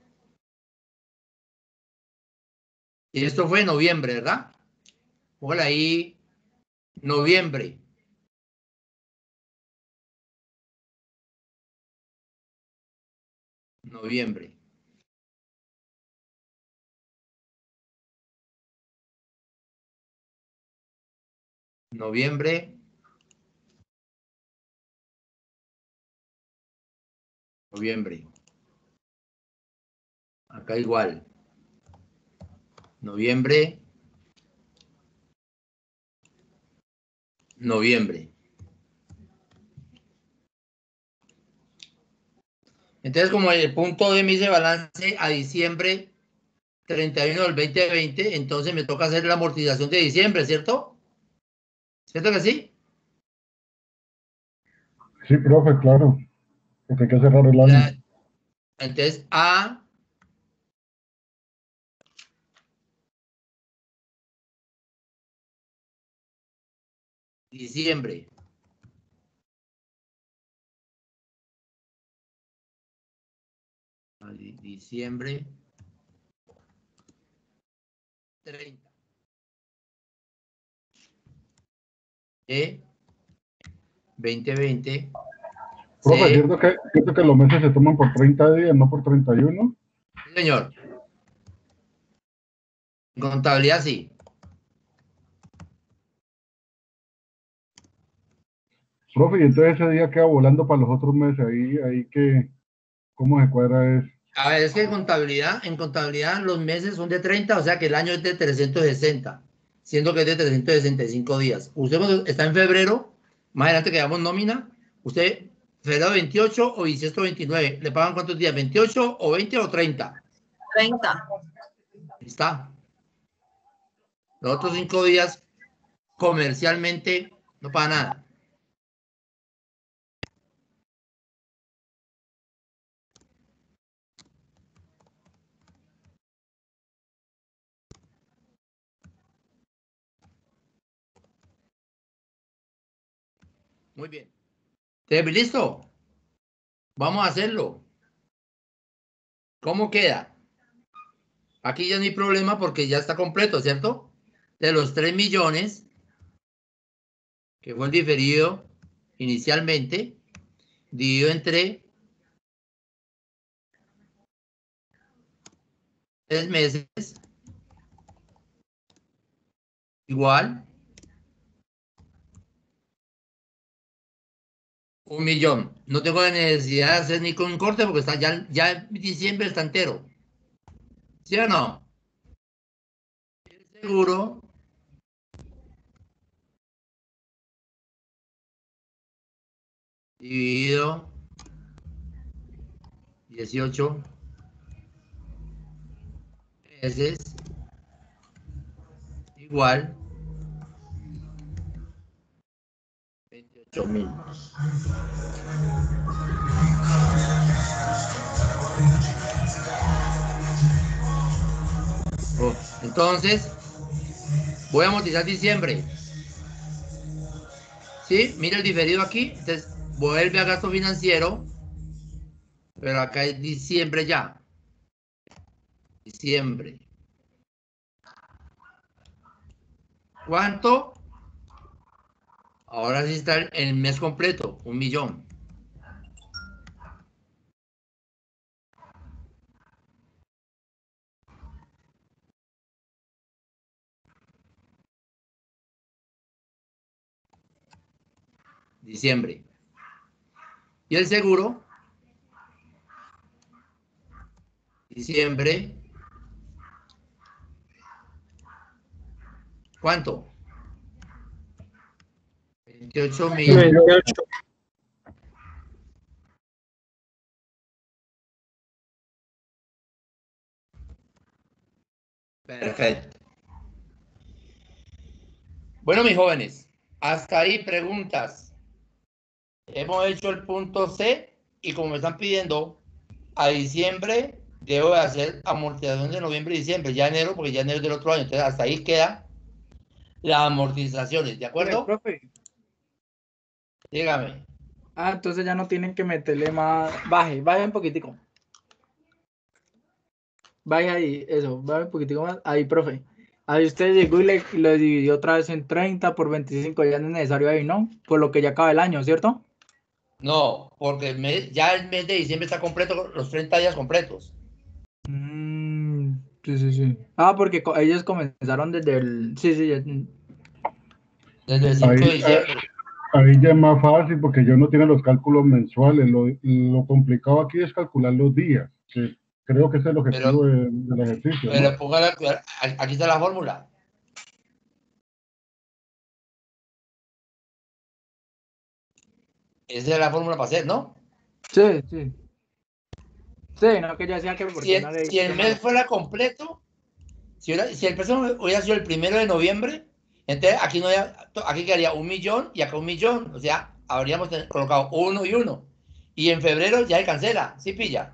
Y esto fue en noviembre, ¿verdad? Póngale ahí, noviembre. Noviembre. Noviembre. Noviembre. Acá igual. Noviembre. Noviembre. Entonces, como el punto de mi balance a diciembre 31 del 2020, entonces me toca hacer la amortización de diciembre, ¿cierto? ¿Cierto que sí? Sí, profe, claro. Porque hay que cerrar el año. Entonces, a diciembre. A diciembre 30. 2020. Profe, ¿cierto que los meses se toman por 30 días, no por 31? Sí, señor. En contabilidad, sí. Profe, y entonces ese día queda volando para los otros meses. Ahí que, ¿cómo se cuadra eso? A ver, es que en contabilidad los meses son de 30, o sea que el año es de 360, siendo que es de 365 días. Usted cuando está en febrero, más adelante que damos nómina, usted, febrero 28 o bisiesto 29, ¿le pagan cuántos días? ¿28 o 20 o 30? 30. Ahí está. Los otros 5 días comercialmente no pagan nada. Muy bien. ¿Listo? Vamos a hacerlo. ¿Cómo queda? Aquí ya no hay problema porque ya está completo, ¿cierto? De los 3 millones, que fue el diferido inicialmente, dividido entre 3 meses, igual 1 millón. No tengo la necesidad de hacer ni con un corte porque está ya diciembre está entero. ¿Sí o no? Seguro. Dividido 18 meses, igual 28.000. Entonces, voy a amortizar diciembre. ¿Sí? Mira el diferido aquí. Entonces, vuelve a gasto financiero. Pero acá es diciembre ya. Diciembre. ¿Cuánto? Ahora sí está el mes completo. 1 millón. Diciembre. ¿Y el seguro? Diciembre. ¿Cuánto? 28.000. 28. Perfecto. Bueno, mis jóvenes, hasta ahí preguntas. Hemos hecho el punto C y como me están pidiendo a diciembre, debo de hacer amortización de noviembre y diciembre, ya enero, porque ya enero es del otro año. Entonces, hasta ahí queda las amortizaciones, ¿de acuerdo? Profe. Dígame. Ah, entonces ya no tienen que meterle más. Baje un poquitico. Vaya ahí, eso, baje un poquitico más. Ahí, profe. Ahí usted llegó y lo dividió otra vez en 30 por 25, ya no es necesario ahí, ¿no? Por lo que ya acaba el año, ¿cierto? No, porque ya el mes de diciembre está completo, los 30 días completos. Sí. Ah, porque ellos comenzaron desde el... Sí, desde el 5 de diciembre. Ahí ya es más fácil porque yo no tiene los cálculos mensuales. Lo complicado aquí es calcular los días, que creo que ese es el objetivo del ejercicio. Pero ¿no? póngale, aquí está la fórmula. Esa es la fórmula para hacer, ¿no? Sí. Sí, no, que yo decía que... Si el mes fuera completo, si el precio hubiera sido el 1 de noviembre, entonces aquí quedaría 1 millón y acá 1 millón. O sea, habríamos colocado 1 y 1. Y en febrero ya se cancela, ¿sí pilla?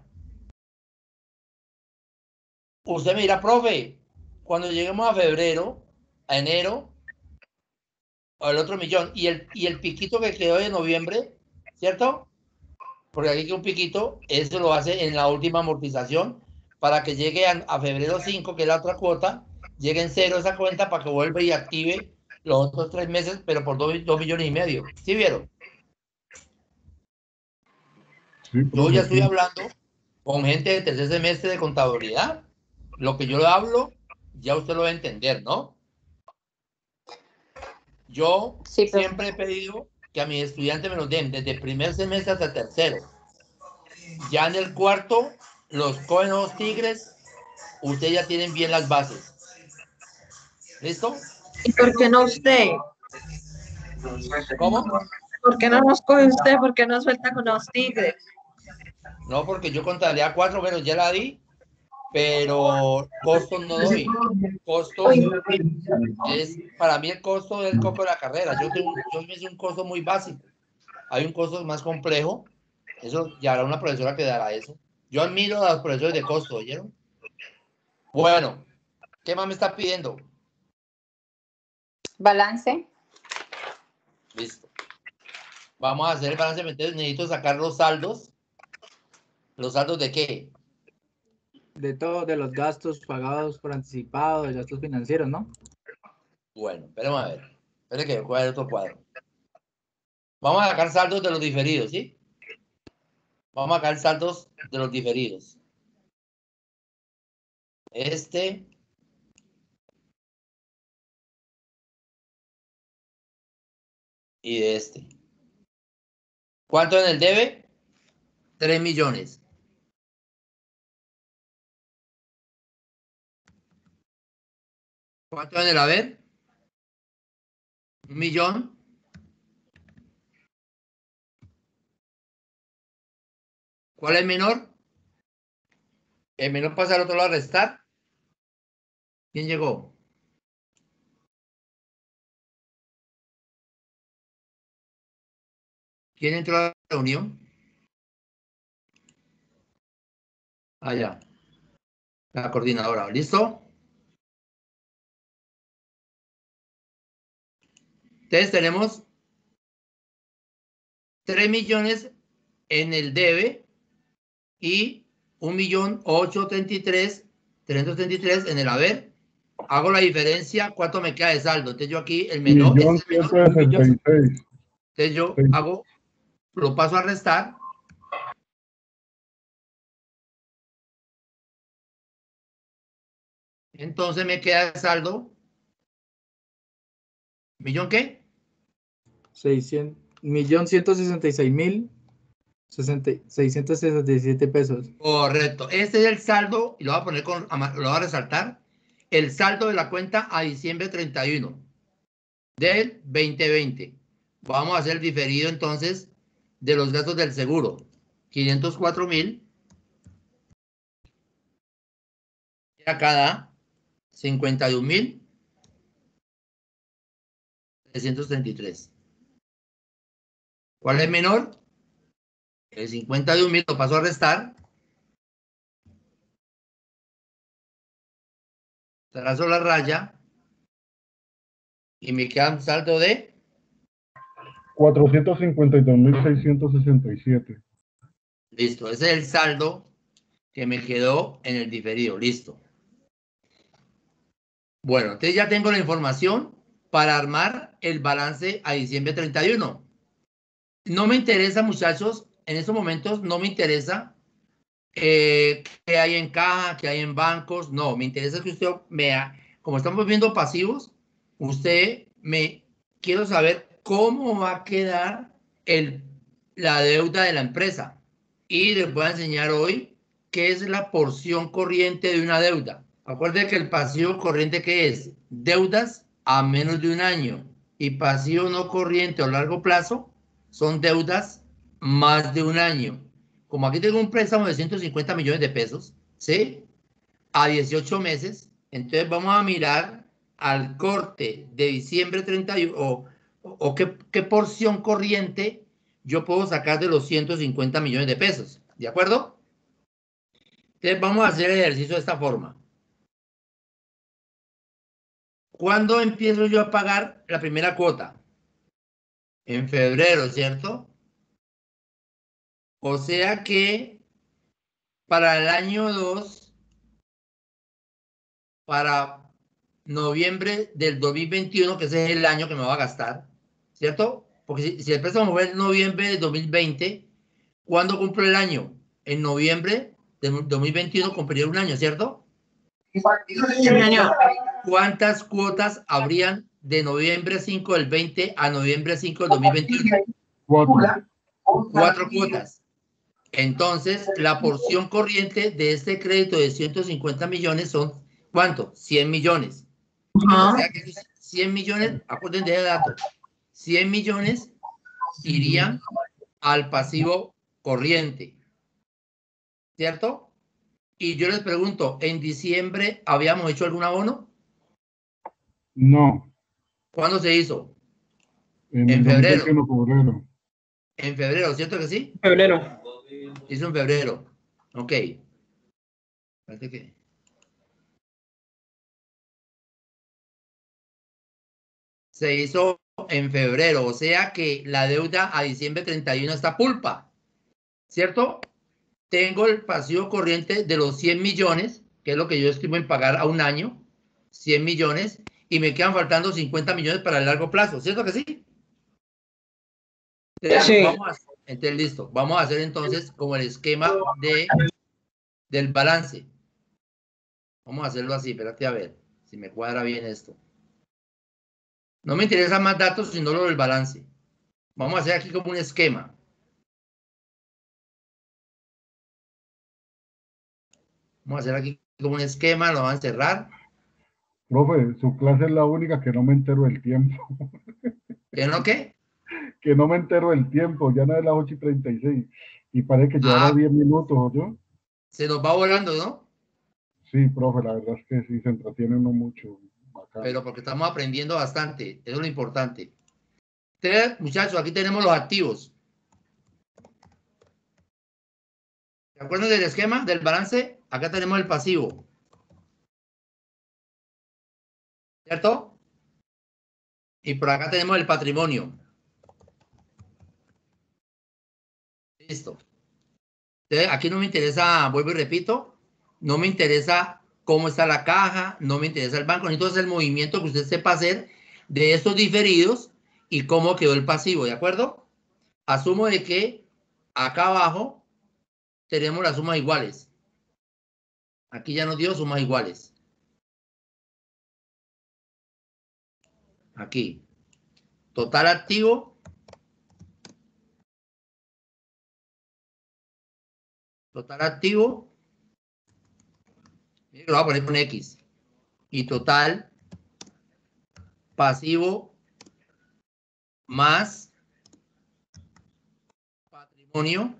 Usted me dirá, profe, cuando lleguemos a febrero, a enero, o el otro millón, y el piquito que quedó de noviembre, ¿cierto? Porque aquí queda un piquito, eso lo hace en la última amortización para que llegue a febrero 5, que es la otra cuota, llegue en cero esa cuenta para que vuelva y active los otros 3 meses, pero por 2 millones y medio. ¿Sí vieron? Sí, Yo ya estoy sí. hablando con gente de tercer semestre de contabilidad. Lo que yo le hablo, ya usted lo va a entender, ¿no? Yo siempre he pedido que a mis estudiantes me los den desde el primer semestre hasta el tercero. Ya en el cuarto, los cogen los tigres, ustedes ya tienen bien las bases. ¿Listo? ¿Y por qué no usted? ¿Cómo? ¿Por qué no nos coge usted? ¿Por qué no suelta con los tigres? No, porque yo contabilidad 4, bueno, ya la di, pero costos no doy. Costos es, para mí el costo del coco de la carrera. Yo me hice un costo muy básico. Hay un costo más complejo. Eso ya hará una profesora que dará eso. Yo admiro a los profesores de costo, ¿oyeron? Bueno, ¿qué más me está pidiendo? Balance. Listo. Vamos a hacer el balance. Entonces necesito sacar los saldos. ¿Los saldos de qué? De todo, de los gastos pagados por anticipado, de gastos financieros, ¿no? Bueno, esperemos a ver. Espere que cuadre otro cuadro. Vamos a sacar saldos de los diferidos, ¿sí? Vamos a sacar saldos de los diferidos. Este. Y de este. ¿Cuánto en el debe? 3 millones. ¿Cuánto en el haber? 1 millón. ¿Cuál es menor? El menor pasa al otro lado a restar. ¿Quién llegó? ¿Quién entró a la reunión? Allá. La coordinadora. ¿Listo? Entonces tenemos 3 millones en el debe y 1.833.333 en el haber. Hago la diferencia, ¿cuánto me queda de saldo? Entonces yo aquí, el menor, este es el menor. 1.166. Entonces yo hago, lo paso a restar. Entonces me queda de saldo. ¿Millón qué? 1.166.667 pesos. Correcto. Este es el saldo, y lo voy a poner lo voy a resaltar. El saldo de la cuenta a diciembre 31 del 2020. Vamos a hacer el diferido entonces de los gastos del seguro. 504.000. Y acá da 51.333. ¿Cuál es menor? El 51.000 lo paso a restar. Trazo la raya. Y me queda un saldo de 452.667. listo. Ese es el saldo que me quedó en el diferido. Listo. Bueno, entonces ya tengo la información para armar el balance a diciembre 31. No me interesa, muchachos, en estos momentos no me interesa qué hay en caja, qué hay en bancos. No, me interesa que usted vea, como estamos viendo pasivos, quiero saber cómo va a quedar la deuda de la empresa. Y les voy a enseñar hoy qué es la porción corriente de una deuda. Acuérdense que el pasivo corriente, ¿qué es? Deudas a menos de un año. Y pasivo no corriente o largo plazo son deudas más de un año. Como aquí tengo un préstamo de 150 millones de pesos, ¿sí? A 18 meses, entonces vamos a mirar al corte de diciembre 31 o qué porción corriente yo puedo sacar de los 150 millones de pesos, ¿de acuerdo? Entonces vamos a hacer el ejercicio de esta forma. ¿Cuándo empiezo yo a pagar la primera cuota? En febrero, ¿cierto? O sea que para el año 2, para noviembre del 2021, que ese es el año que me va a gastar, ¿cierto? Porque si el préstamo fue en noviembre del 2020, ¿cuándo cumplo el año? En noviembre del 2021 cumpliría un año, ¿cierto? Un año. ¿Cuántas cuotas habrían de noviembre 5 del 20 a noviembre 5 del 2021? 4. 4 cuotas. Entonces, la porción corriente de este crédito de 150 millones son, ¿cuánto? 100 millones. O sea que esos 100 millones, acuérdense de dato, 100 millones irían al pasivo corriente, ¿cierto? Y yo les pregunto, ¿en diciembre habíamos hecho algún abono? No. ¿Cuándo se hizo? En febrero. 2021, febrero. En febrero, ¿cierto que sí? Febrero. Hizo en febrero. Ok. Espérate que... Se hizo en febrero, o sea que la deuda a diciembre 31 está pulpa, ¿cierto? Tengo el pasivo corriente de los 100 millones, que es lo que yo estimo en pagar a un año, 100 millones, y me quedan faltando 50 millones para el largo plazo, ¿cierto que sí? Sí. Entonces, listo. Vamos a hacer entonces como el esquema del balance. Vamos a hacerlo así, espérate a ver si me cuadra bien esto. No me interesan más datos, sino lo del balance. Vamos a hacer aquí como un esquema. Vamos a hacer aquí como un esquema, lo vamos a cerrar. Profe, su clase es la única que no me entero el tiempo. ¿Qué no qué? Que no me entero el tiempo, ya no es las 8:36. Y parece que llevara 10 minutos, ¿yo? Se nos va volando, ¿no? Sí, profe, la verdad es que sí, se entretiene uno mucho. Bacán. Pero porque estamos aprendiendo bastante, eso es lo importante. Entonces, muchachos, aquí tenemos los activos. ¿Se acuerdan del esquema, del balance? Acá tenemos el pasivo. ¿Cierto? Y por acá tenemos el patrimonio. Listo. Entonces, aquí no me interesa, vuelvo y repito, no me interesa cómo está la caja, no me interesa el banco, entonces el movimiento que usted sepa hacer de estos diferidos y cómo quedó el pasivo, ¿de acuerdo? Asumo de que acá abajo tenemos las sumas iguales. Aquí ya nos dio sumas iguales. Aquí. Total activo. Total activo. Lo voy a poner con X. Y total pasivo más patrimonio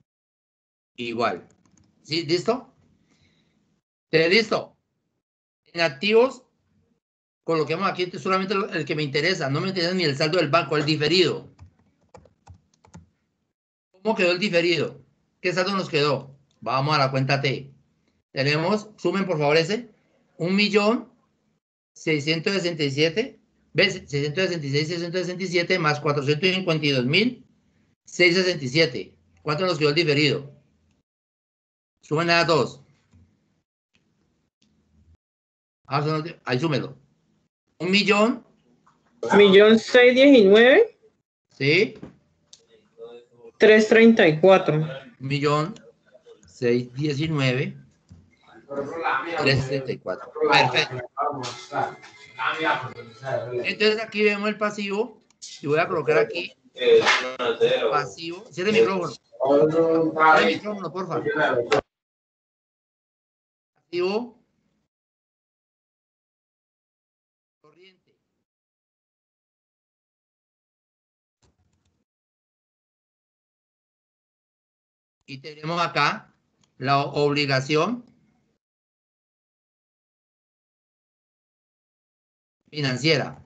igual. ¿Sí? ¿Listo? ¿Listo? En activos, coloquemos aquí solamente el que me interesa. No me interesa ni el saldo del banco, el diferido. ¿Cómo quedó el diferido? ¿Qué saldo nos quedó? Vamos a la cuenta T. Tenemos, sumen por favor ese, 1.667.000, ¿ves? 666.667 más 452.667. ¿Cuánto nos quedó el diferido? Sumen a 2. Ahí súmelo. 1.000.000. 1.619.000. ¿Sí? 334. 1.619.334. Perfecto. Entonces aquí vemos el pasivo y voy a colocar aquí pasivo. Cierre el micrófono. Cierre el micrófono, por favor. Pasivo corriente. Y tenemos acá la obligación financiera.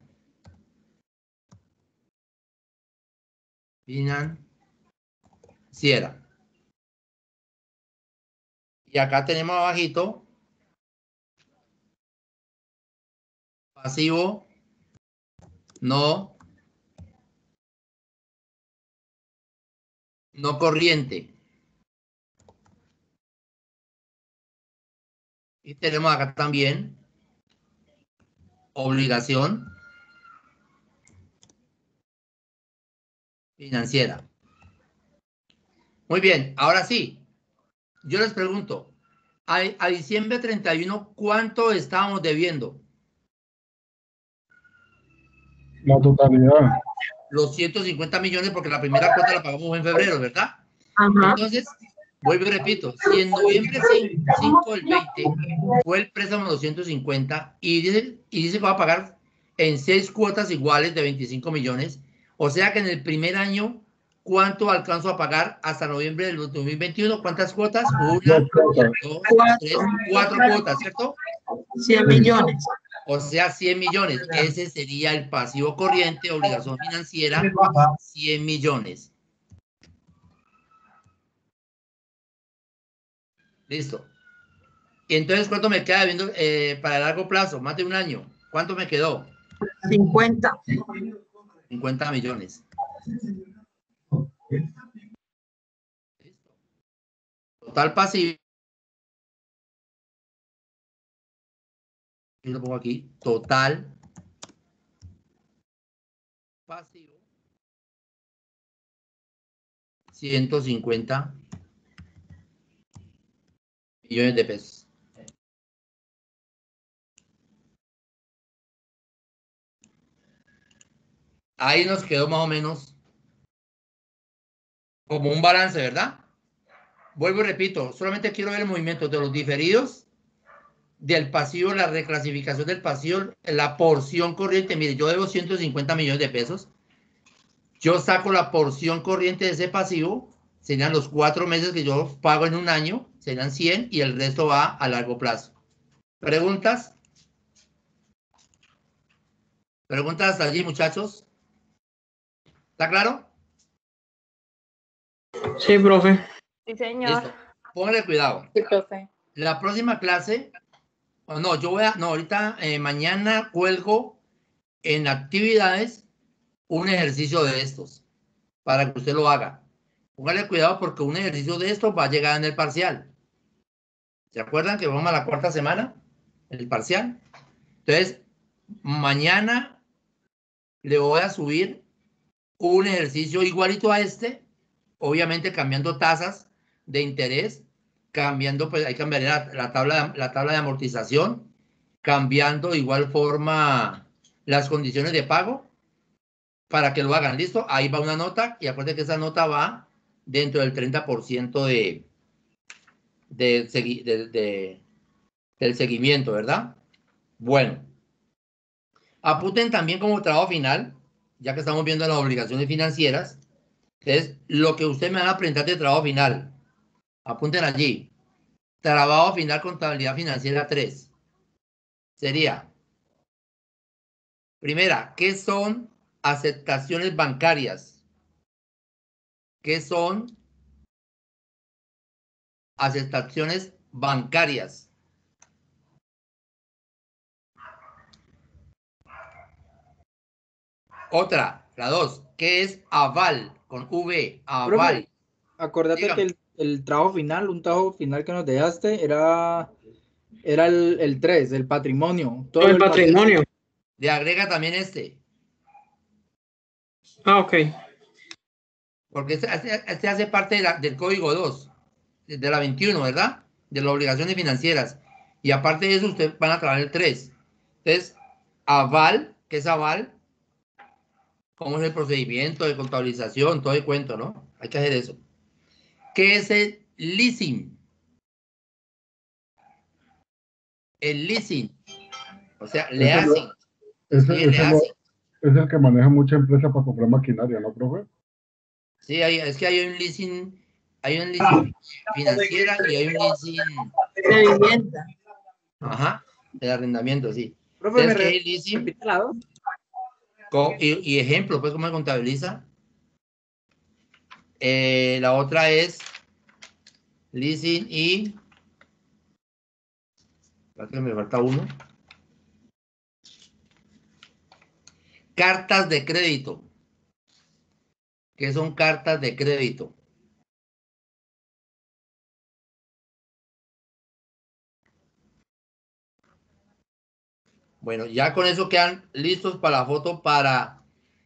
Financiera. Y acá tenemos abajito pasivo no corriente. Y tenemos acá también obligación financiera. Muy bien, ahora sí, yo les pregunto, a diciembre 31, ¿cuánto estábamos debiendo? La totalidad. Los 150 millones, porque la primera cuota la pagamos en febrero, ¿verdad? Ajá. Entonces, vuelvo y repito, si en noviembre 5 del 20 fue el préstamo de 250 y dice que va a pagar en 6 cuotas iguales de 25 millones, o sea que en el primer año, ¿cuánto alcanzo a pagar hasta noviembre del 2021? ¿Cuántas cuotas? 1, 2, 3, 4 cuotas, ¿cierto? 100 millones. O sea, 100 millones. Ese sería el pasivo corriente, obligación financiera, 100 millones. Listo. Y entonces, ¿cuánto me queda viendo para el largo plazo? Más de un año. ¿Cuánto me quedó? 50. 50 millones. Listo. Total pasivo. Y lo pongo aquí. Total pasivo. 150 millones de pesos. Ahí nos quedó más o menos como un balance, ¿verdad? Vuelvo y repito, solamente quiero ver el movimiento de los diferidos, del pasivo, la reclasificación del pasivo, la porción corriente. Mire, yo debo 150 millones de pesos. Yo saco la porción corriente de ese pasivo, serían los 4 meses que yo pago en un año, serían 100 y el resto va a largo plazo. ¿Preguntas? ¿Preguntas hasta allí, muchachos? ¿Está claro? Sí, profe. Sí, señor. Listo. Póngale cuidado. Sí, profe. La próxima clase, no, ahorita, mañana cuelgo en actividades un ejercicio de estos para que usted lo haga. Póngale cuidado porque un ejercicio de estos va a llegar en el parcial. ¿Se acuerdan que vamos a la 4ª semana? El parcial. Entonces, mañana le voy a subir un ejercicio igualito a este, obviamente cambiando tasas de interés, cambiando, pues ahí cambiaría la tabla de amortización, cambiando de igual forma las condiciones de pago para que lo hagan. ¿Listo? Ahí va una nota y acuérdense que esa nota va dentro del 30% del seguimiento, ¿verdad? Bueno, apunten también como trabajo final, ya que estamos viendo las obligaciones financieras, es lo que ustedes me van a presentar de trabajo final. Apunten allí. Trabajo final, contabilidad financiera 3. sería, primera, ¿qué son aceptaciones bancarias? ¿Qué son aceptaciones bancarias? Otra, la 2, ¿qué es aval? Con V, aval. Profe, acordate Dígame. que el trabajo final, un trabajo final que nos dejaste era el 3, el patrimonio. Todo El patrimonio. Le agrega también este, Ah, ok. porque este hace parte del código 2, de la 21, ¿verdad? De las obligaciones financieras. Y aparte de eso, ustedes van a trabajar el 3. Entonces, aval, ¿qué es aval? ¿Cómo es el procedimiento de contabilización? Todo el cuento, ¿no? Hay que hacer eso. ¿Qué es el leasing? El leasing. O sea, le hacen. Es el que maneja mucha empresa para comprar maquinaria, ¿no, profe? Sí, es que hay un leasing financiera y hay un leasing De vivienda. Ajá, el arrendamiento, sí. Profe, Entonces, ¿qué es el leasing? repite la 2. Y ejemplo, pues, ¿cómo se contabiliza? La otra es leasing y... que me falta uno. Cartas de crédito. ¿Qué son cartas de crédito? Bueno, ya con eso quedan listos para la foto para...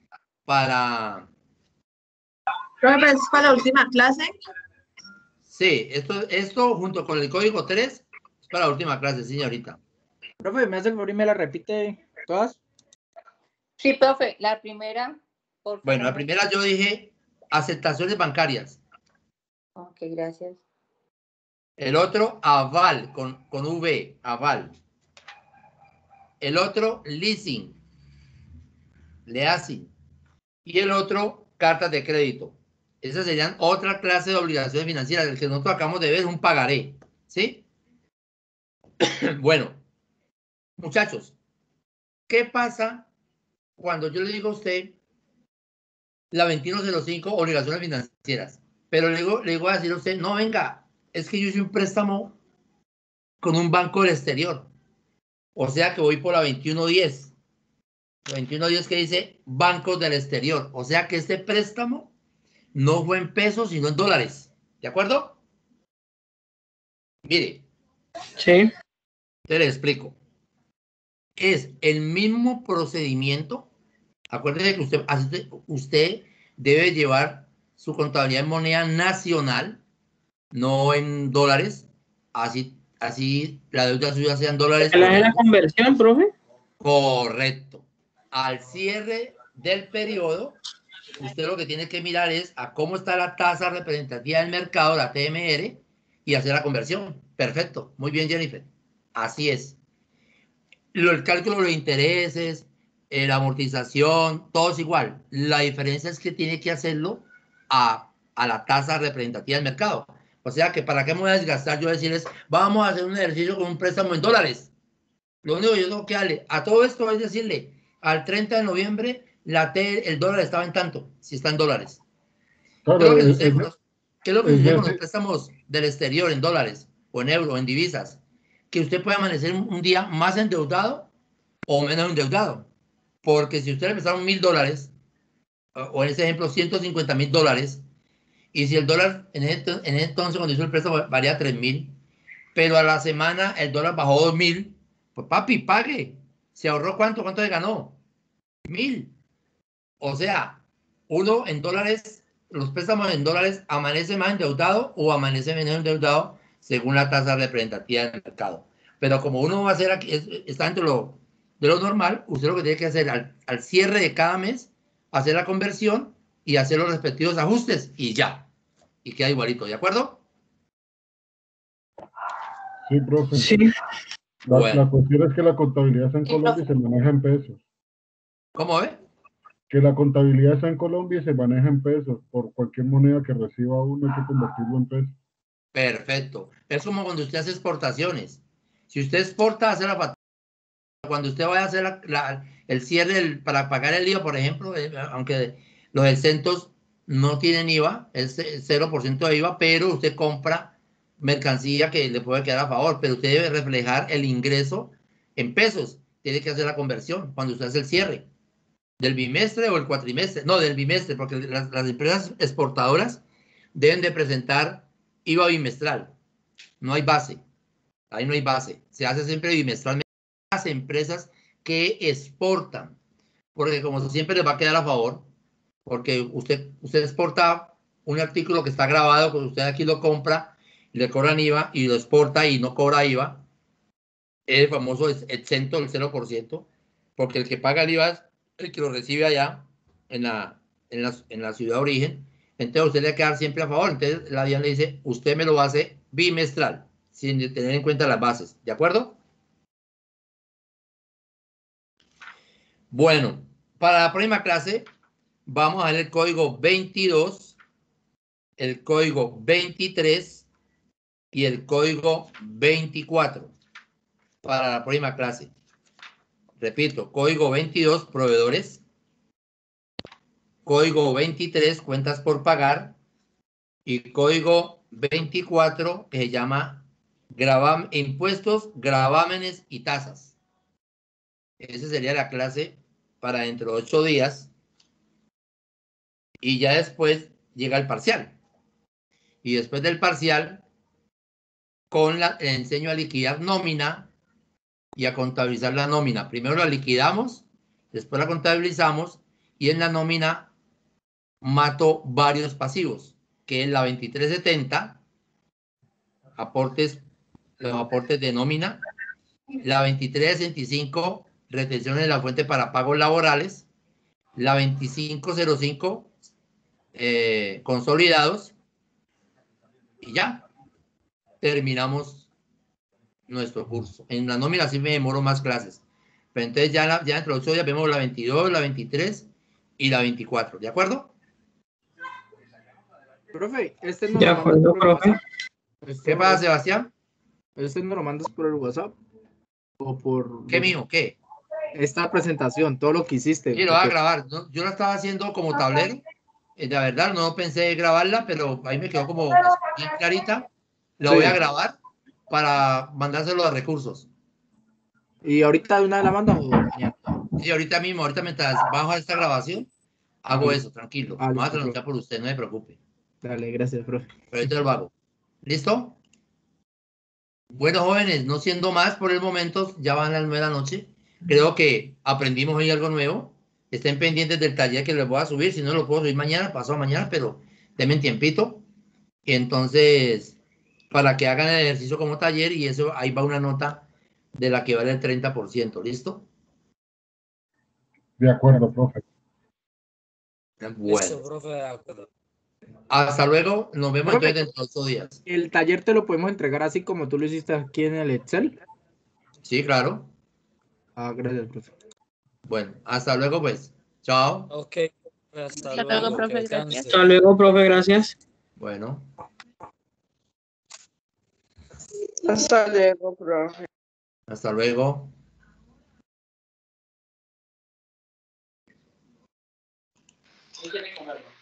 Profe, ¿es para la última clase? Sí, esto junto con el código 3 es para la última clase, señorita. Profe, ¿me hace el favor y me la repite todas? Sí, profe, la primera, por favor. Bueno, la primera yo dije aceptaciones bancarias. Ok, gracias. El otro, aval, con V, aval. El otro, leasing, leasing. Y el otro, cartas de crédito. Esas serían otra clase de obligaciones financieras. El que nosotros acabamos de ver es un pagaré. ¿Sí? Bueno, muchachos, ¿qué pasa cuando yo le digo a usted la 2105, obligaciones financieras? Pero le digo a decir a usted, no, venga, es que yo hice un préstamo con un banco del exterior. O sea que voy por la 2110. La 2110 que dice bancos del exterior. O sea que este préstamo no fue en pesos, sino en dólares. ¿De acuerdo? Mire. Sí. Te le explico. Es el mismo procedimiento. Acuérdese que usted debe llevar su contabilidad en moneda nacional, no en dólares. Así la deuda suya sea en dólares. ¿La conversión, profe? Correcto. Al cierre del periodo, usted lo que tiene que mirar es a cómo está la tasa representativa del mercado, la TMR, y hacer la conversión. Perfecto. Muy bien, Jennifer. Así es. El cálculo de los intereses, la amortización, todo es igual. La diferencia es que tiene que hacerlo a la tasa representativa del mercado. O sea que para qué me voy a desgastar yo decirles, vamos a hacer un ejercicio con un préstamo en dólares. Lo único que yo tengo que darle a todo esto es decirle, al 30 de noviembre el dólar estaba en tanto, si está en dólares. Claro, ¿Qué es lo que sucede con los préstamos del exterior en dólares o en euros o en divisas? Que usted puede amanecer un día más endeudado o menos endeudado. Porque si usted le prestaron $1,000, o en ese ejemplo $150,000, y si el dólar en ese entonces cuando hizo el préstamo valía 3,000, pero a la semana el dólar bajó 2,000, pues papi, pague. ¿Se ahorró cuánto? ¿Cuánto le ganó? 1,000. O sea, uno en dólares, los préstamos en dólares amanece más endeudado o amanece menos endeudado según la tasa representativa del mercado. Pero como uno va a hacer aquí, está dentro de lo normal, usted lo que tiene que hacer al cierre de cada mes, hacer la conversión y hacer los respectivos ajustes y ya. Y queda igualito, ¿de acuerdo? Sí, profe. Sí. La cuestión es que la contabilidad está en Colombia y se maneja en pesos. ¿Cómo ve? Que la contabilidad está en Colombia y se maneja en pesos. Por cualquier moneda que reciba uno hay que convertirlo en pesos. Perfecto. Es como cuando usted hace exportaciones. Si usted exporta, hace la factura cuando usted vaya a hacer el cierre para pagar el IVA, por ejemplo, aunque los exentos no tienen IVA, es 0% de IVA, pero usted compra mercancía que le puede quedar a favor, pero usted debe reflejar el ingreso en pesos. Tiene que hacer la conversión cuando usted hace el cierre del bimestre o el cuatrimestre, no, del bimestre, porque las empresas exportadoras deben de presentar IVA bimestral. No hay base. Ahí no hay base. Se hace siempre bimestralmente. Las empresas que exportan, porque como siempre les va a quedar a favor, porque usted exporta un artículo que está grabado, pues usted aquí lo compra, le cobran IVA y lo exporta y no cobra IVA. El famoso exento del 0%, porque el que paga el IVA es el que lo recibe allá en la ciudad de origen. Entonces usted le va a quedar siempre a favor. Entonces la DIAN le dice, usted me lo hace bimestral, sin tener en cuenta las bases. ¿De acuerdo? Bueno, para la próxima clase vamos a ver el código 22, el código 23 y el código 24 para la próxima clase. Repito, código 22, proveedores. Código 23, cuentas por pagar. Y código 24, que se llama impuestos, gravámenes y tasas. Esa sería la clase para dentro de 8 días. Y ya después llega el parcial. Y después del parcial, le enseño a liquidar nómina y a contabilizar la nómina. Primero la liquidamos, después la contabilizamos y en la nómina mato varios pasivos, que es la 2370, los aportes de nómina, la 2365, retenciones de la fuente para pagos laborales, la 2505, consolidados, y ya terminamos nuestro curso. En la nómina sí me demoro más clases, pero entonces ya dentro de 8 días vemos la 22, la 23 y la 24, ¿de acuerdo? Profe, este no De lo mandas acuerdo, por el profe. WhatsApp. ¿Qué pasa, Sebastián? ¿Este no lo mandas por el WhatsApp? ¿O por ¿Qué, mijo? ¿Qué? esta presentación, todo lo que hiciste? Sí, lo voy a grabar. Yo la estaba haciendo como tablero. La verdad, no pensé grabarla, pero ahí me quedó como bien clarita. La Sí. voy a grabar para mandárselo a recursos. ¿Y ahorita de una de la manda o mañana? Sí, ahorita mismo, ahorita mientras bajo esta grabación, hago eso, tranquilo. Me voy a listo, pronunciar por usted, no se preocupe. Dale, gracias, profe. Pero ahorita lo hago. ¿Listo? Bueno, jóvenes, no siendo más por el momento, ya van las 9 de la noche. Creo que aprendimos hoy algo nuevo. Estén pendientes del taller que les voy a subir. Si no lo puedo subir mañana, pasado mañana, pero denme tiempito. Y entonces, para que hagan el ejercicio como taller y eso, ahí va una nota de la que vale el 30%. ¿Listo? De acuerdo, profe. Bueno. Listo, profe, de acuerdo. Hasta luego. Nos vemos Profe, entonces dentro de 8 días. ¿el taller te lo podemos entregar así como tú lo hiciste aquí en el Excel? Sí, claro. Gracias, profe. Bueno, hasta luego, pues. Chao. Ok, hasta Hasta luego, luego, profe, que gracias. descanse. Hasta luego, profe, gracias. Bueno. Hasta luego, profe. Hasta luego. No tiene que comerlo.